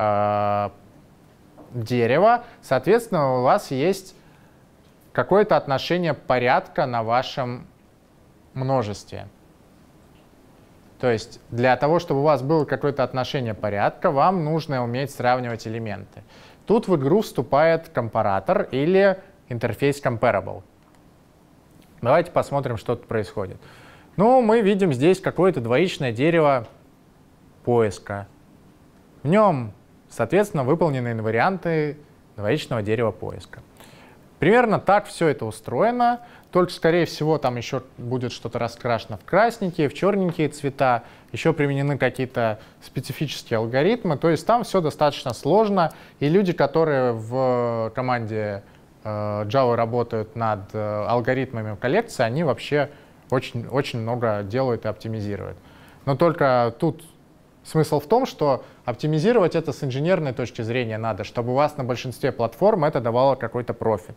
дерева. Соответственно, у вас есть какое-то отношение порядка на вашем множестве. То есть для того, чтобы у вас было какое-то отношение порядка, вам нужно уметь сравнивать элементы. Тут в игру вступает компаратор или интерфейс comparable. Давайте посмотрим, что тут происходит. Ну, мы видим здесь какое-то двоичное дерево поиска. В нем, соответственно, выполнены инварианты двоичного дерева поиска. Примерно так все это устроено, только, скорее всего, там еще будет что-то раскрашено в красненькие, в черненькие цвета, еще применены какие-то специфические алгоритмы, то есть там все достаточно сложно, и люди, которые в команде Java работают над алгоритмами коллекции, они вообще очень много делают и оптимизируют. Но только тут смысл в том, что оптимизировать это с инженерной точки зрения надо, чтобы у вас на большинстве платформ это давало какой-то профит.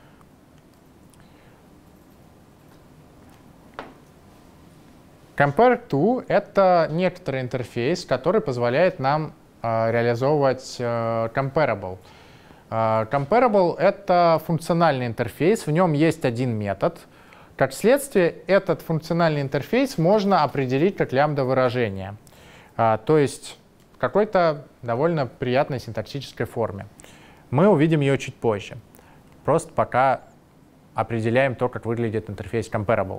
Compare-to — это некоторый интерфейс, который позволяет нам реализовывать comparable. Comparable — это функциональный интерфейс, в нем есть один метод. Как следствие, этот функциональный интерфейс можно определить как лямбда-выражение, то есть в какой-то довольно приятной синтаксической форме. Мы увидим ее чуть позже. Просто пока определяем то, как выглядит интерфейс comparable.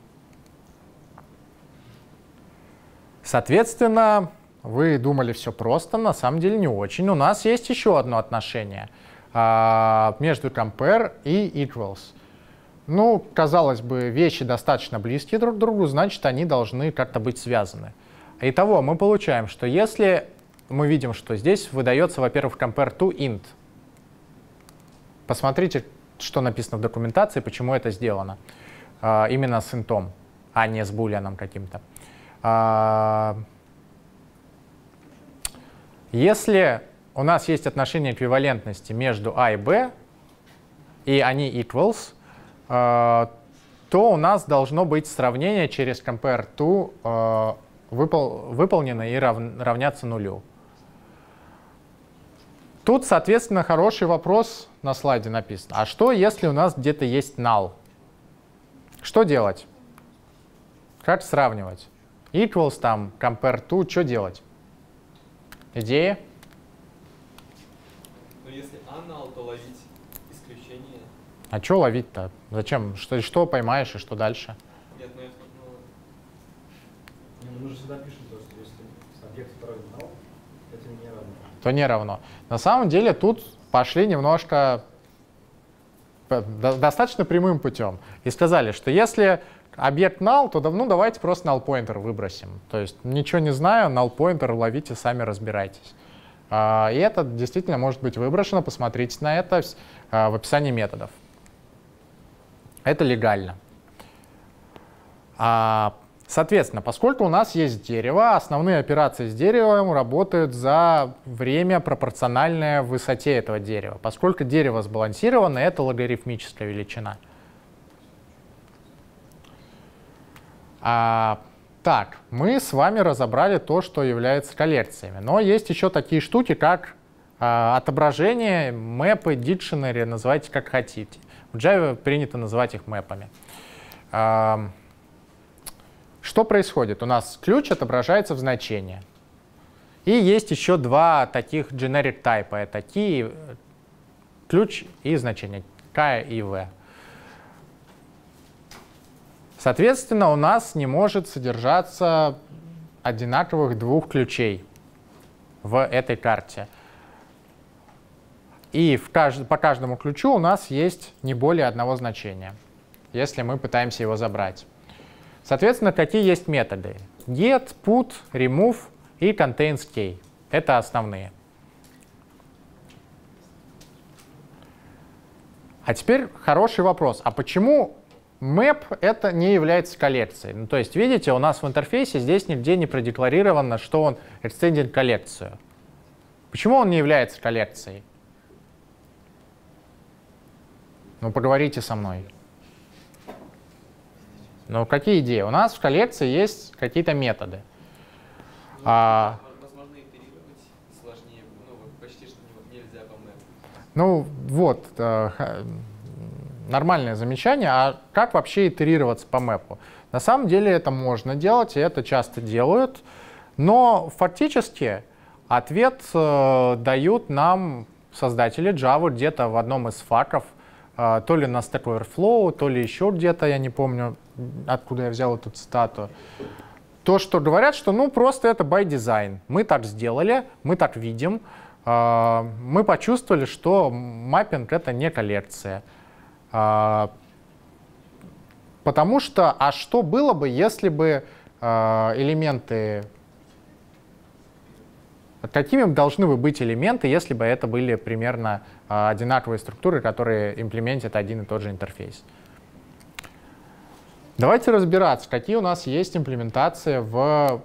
Соответственно, вы думали, все просто, на самом деле не очень. У нас есть еще одно отношение между compare и equals. Ну, казалось бы, вещи достаточно близкие друг к другу, значит, они должны как-то быть связаны. Итого, мы получаем, что если мы видим, что здесь выдается, во-первых, compare to int. Посмотрите, что написано в документации, почему это сделано. Именно с интом, а не с булианом каким-то. Если у нас есть отношение эквивалентности между a и b, и они equals, то у нас должно быть сравнение через compare to выполнено и равняться нулю. Тут, соответственно, хороший вопрос на слайде написан. А что, если у нас где-то есть null? Что делать? Как сравнивать? Equals, там, compare to, что делать? Идея? Но если null, то ловить исключение. А что ловить-то? Зачем? Что поймаешь и что дальше? Нет, ну это... Мы же всегда пишем, что если объект второй null, это не равно. То не равно. На самом деле тут пошли немножко достаточно прямым путем. И сказали, что если объект null, то давайте просто null pointer выбросим. То есть ничего не знаю, null pointer ловите, сами разбирайтесь. И это действительно может быть выброшено. Посмотрите на это в описании методов. Это легально. Соответственно, поскольку у нас есть дерево, основные операции с деревом работают за время, пропорциональное высоте этого дерева. Поскольку дерево сбалансировано, это логарифмическая величина. Так, мы с вами разобрали то, что является коллекциями. Но есть еще такие штуки, как отображение, мэпы, дикшенери, называйте как хотите. В Java принято называть их мэпами. Что происходит? У нас ключ отображается в значение. И есть еще два таких generic type. Это key, ключ и значение, k и v. Соответственно, у нас не может содержаться одинаковых двух ключей в этой карте. И по каждому ключу у нас есть не более одного значения, если мы пытаемся его забрать. Соответственно, какие есть методы? Get, put, remove и contains key. Это основные. А теперь хороший вопрос. А почему map это не является коллекцией? Ну, то есть, видите, у нас в интерфейсе здесь нигде не продекларировано, что он extended коллекцию. Почему он не является коллекцией? Ну, поговорите со мной. Ну, какие идеи? У нас в коллекции есть какие-то методы. Возможно, итерировать сложнее, почти что нельзя по мэпу. Ну, вот, нормальное замечание. А как вообще итерироваться по мэпу? На самом деле это можно делать, и это часто делают, но фактически ответ дают нам создатели Java где-то в одном из факов, то ли на Stack Overflow, то ли еще где-то, я не помню, откуда я взял эту цитату. То, что говорят, что ну просто это by design. Мы так сделали, мы так видим, мы почувствовали, что маппинг это не коллекция. Потому что, а что было бы, если бы элементы... Какими должны бы быть элементы, если бы это были примерно одинаковые структуры, которые имплементят один и тот же интерфейс? Давайте разбираться, какие у нас есть имплементации в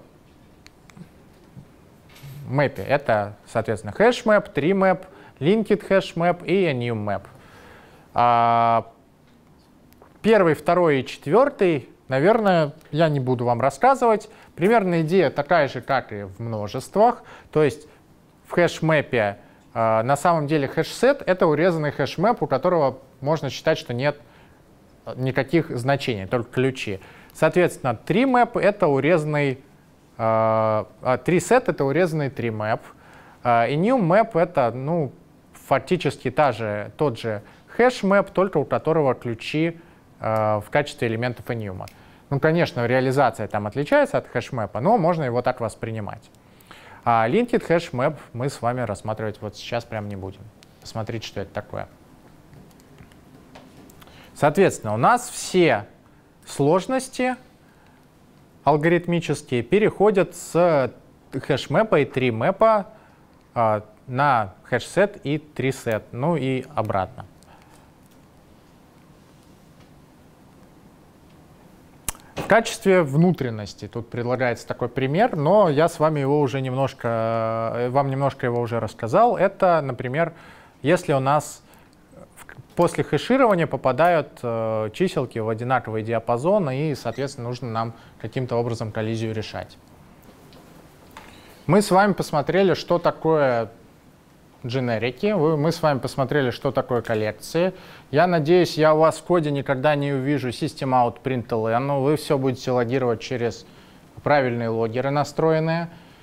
мэпе. Это, соответственно, хэшмэп, treemap, linked hashmap и enum map. Первый, второй и четвертый, наверное, я не буду вам рассказывать. Примерно идея такая же, как и в множествах. То есть в хэшмэпе на самом деле хэшсет — это урезанный хэшмэп, у которого можно считать, что нет никаких значений, только ключи. Соответственно, treemap — это урезанный treeset — это урезанный treemap. Enum map — это ну, фактически тот же хэшмэп, только у которого ключи в качестве элементов enum. Ну, конечно, реализация там отличается от хэшмэпа, но можно его так воспринимать. А linked hashmap мы с вами рассматривать вот сейчас прям не будем. Посмотрите, что это такое. Соответственно, у нас все сложности алгоритмические переходят с хэшмэпа и treemap на хэшсет и treeset, ну и обратно. В качестве внутренности тут предлагается такой пример, но я с вами его уже вам немножко его уже рассказал. Это, например, если у нас после хэширования попадают чиселки в одинаковый диапазон, и, соответственно, нужно нам каким-то образом коллизию решать. Мы с вами посмотрели, что такое дженерики, мы с вами посмотрели, что такое коллекции. Я надеюсь, я у вас в коде никогда не увижу systemout.println, вы все будете логировать через правильные логеры настроенные.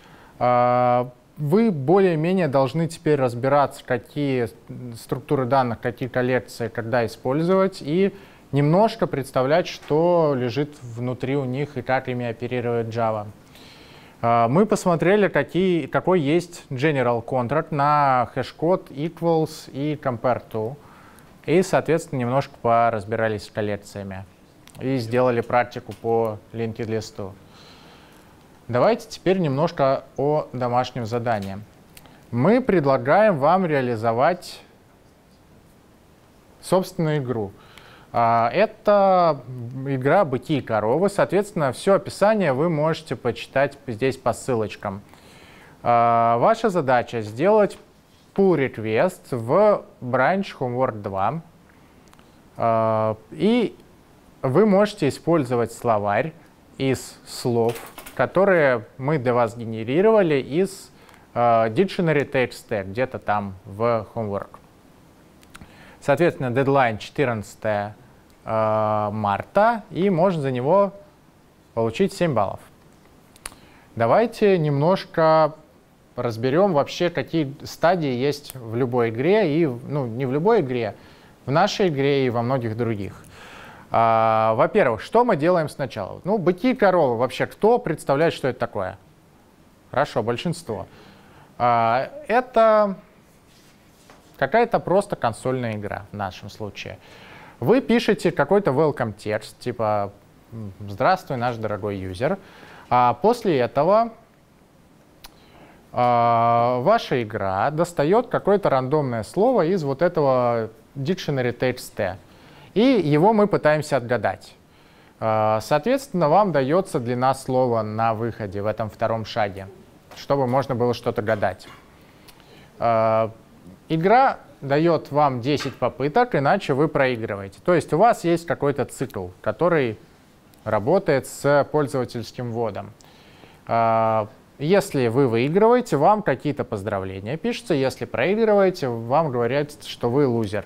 Вы более-менее должны теперь разбираться, какие структуры данных, какие коллекции, когда использовать, и немножко представлять, что лежит внутри у них и как ими оперирует Java. Мы посмотрели, какой есть general contract на hashcode, equals и compare to. И, соответственно, немножко поразбирались с коллекциями. И сделали практику по linked list. Давайте теперь немножко о домашнем задании. Мы предлагаем вам реализовать собственную игру. Это игра «Быки и коровы». Соответственно, все описание вы можете почитать здесь по ссылочкам. Ваша задача — сделать pull request в branch homework 2. И вы можете использовать словарь из слов, которые мы для вас генерировали из dictionary text stack, где-то там в homework. Соответственно, дедлайн 14 марта, и можно за него получить 7 баллов. Давайте немножко разберем вообще, какие стадии есть в любой игре, и, ну, не в любой игре, в нашей игре и во многих других. Во-первых, что мы делаем сначала? Ну, быки и коровы. Вообще, кто представляет, что это такое? Хорошо, большинство. Это какая-то просто консольная игра в нашем случае. Вы пишете какой-то welcome текст, типа «Здравствуй, наш дорогой юзер». А после этого ваша игра достает какое-то рандомное слово из вот этого dictionary text, и его мы пытаемся отгадать. Соответственно, вам дается длина слова на выходе в этом втором шаге, чтобы можно было что-то гадать. Игра дает вам 10 попыток, иначе вы проигрываете. То есть у вас есть какой-то цикл, который работает с пользовательским вводом. Если вы выигрываете, вам какие-то поздравления пишутся. Если проигрываете, вам говорят, что вы лузер.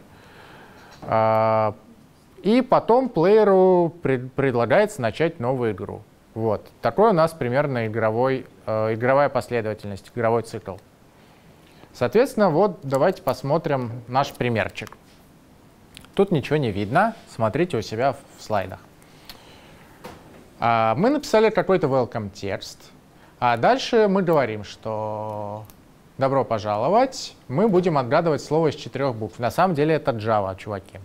И потом плееру предлагается начать новую игру. Вот. Такой у нас примерно игровая последовательность, игровой цикл. Соответственно, вот давайте посмотрим наш примерчик. Тут ничего не видно. Смотрите у себя в слайдах. Мы написали какой-то welcome текст. А дальше мы говорим, что добро пожаловать. Мы будем отгадывать слово из 4 букв. На самом деле это Java, чуваки.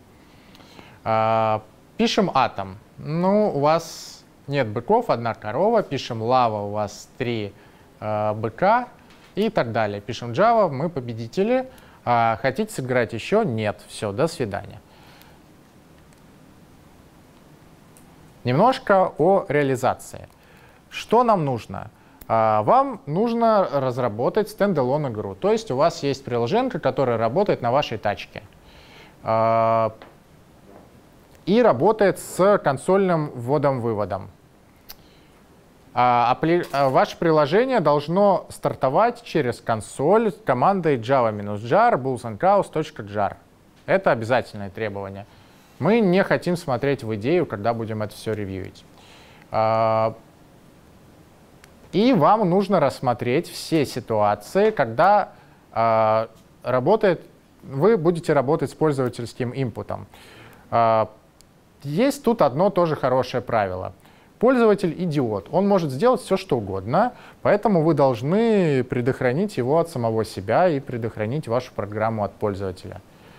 Пишем атом. Ну, у вас нет быков, 1 корова. Пишем лава, у вас 3 быка. И так далее. Пишем Java, мы победители. Хотите сыграть еще? Нет. Все, до свидания. Немножко о реализации. Что нам нужно? Вам нужно разработать стендалон игру. То есть у вас есть приложенка, которая работает на вашей тачке. И работает с консольным вводом-выводом. Ваше приложение должно стартовать через консоль с командой java-jar boolsandcows.jar. Это обязательное требование. Мы не хотим смотреть в идею, когда будем это все ревьюить. И вам нужно рассмотреть все ситуации, когда вы будете работать с пользовательским инпутом. Есть тут одно тоже хорошее правило. Пользователь идиот. Он может сделать все, что угодно, поэтому вы должны предохранить его от самого себя и предохранить вашу программу от пользователя.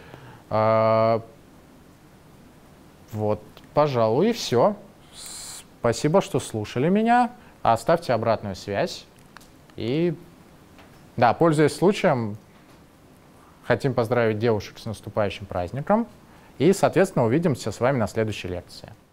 Вот, пожалуй, и все. Спасибо, что слушали меня. Оставьте обратную связь. И, да, пользуясь случаем, хотим поздравить девушек с наступающим праздником. И, соответственно, увидимся с вами на следующей лекции.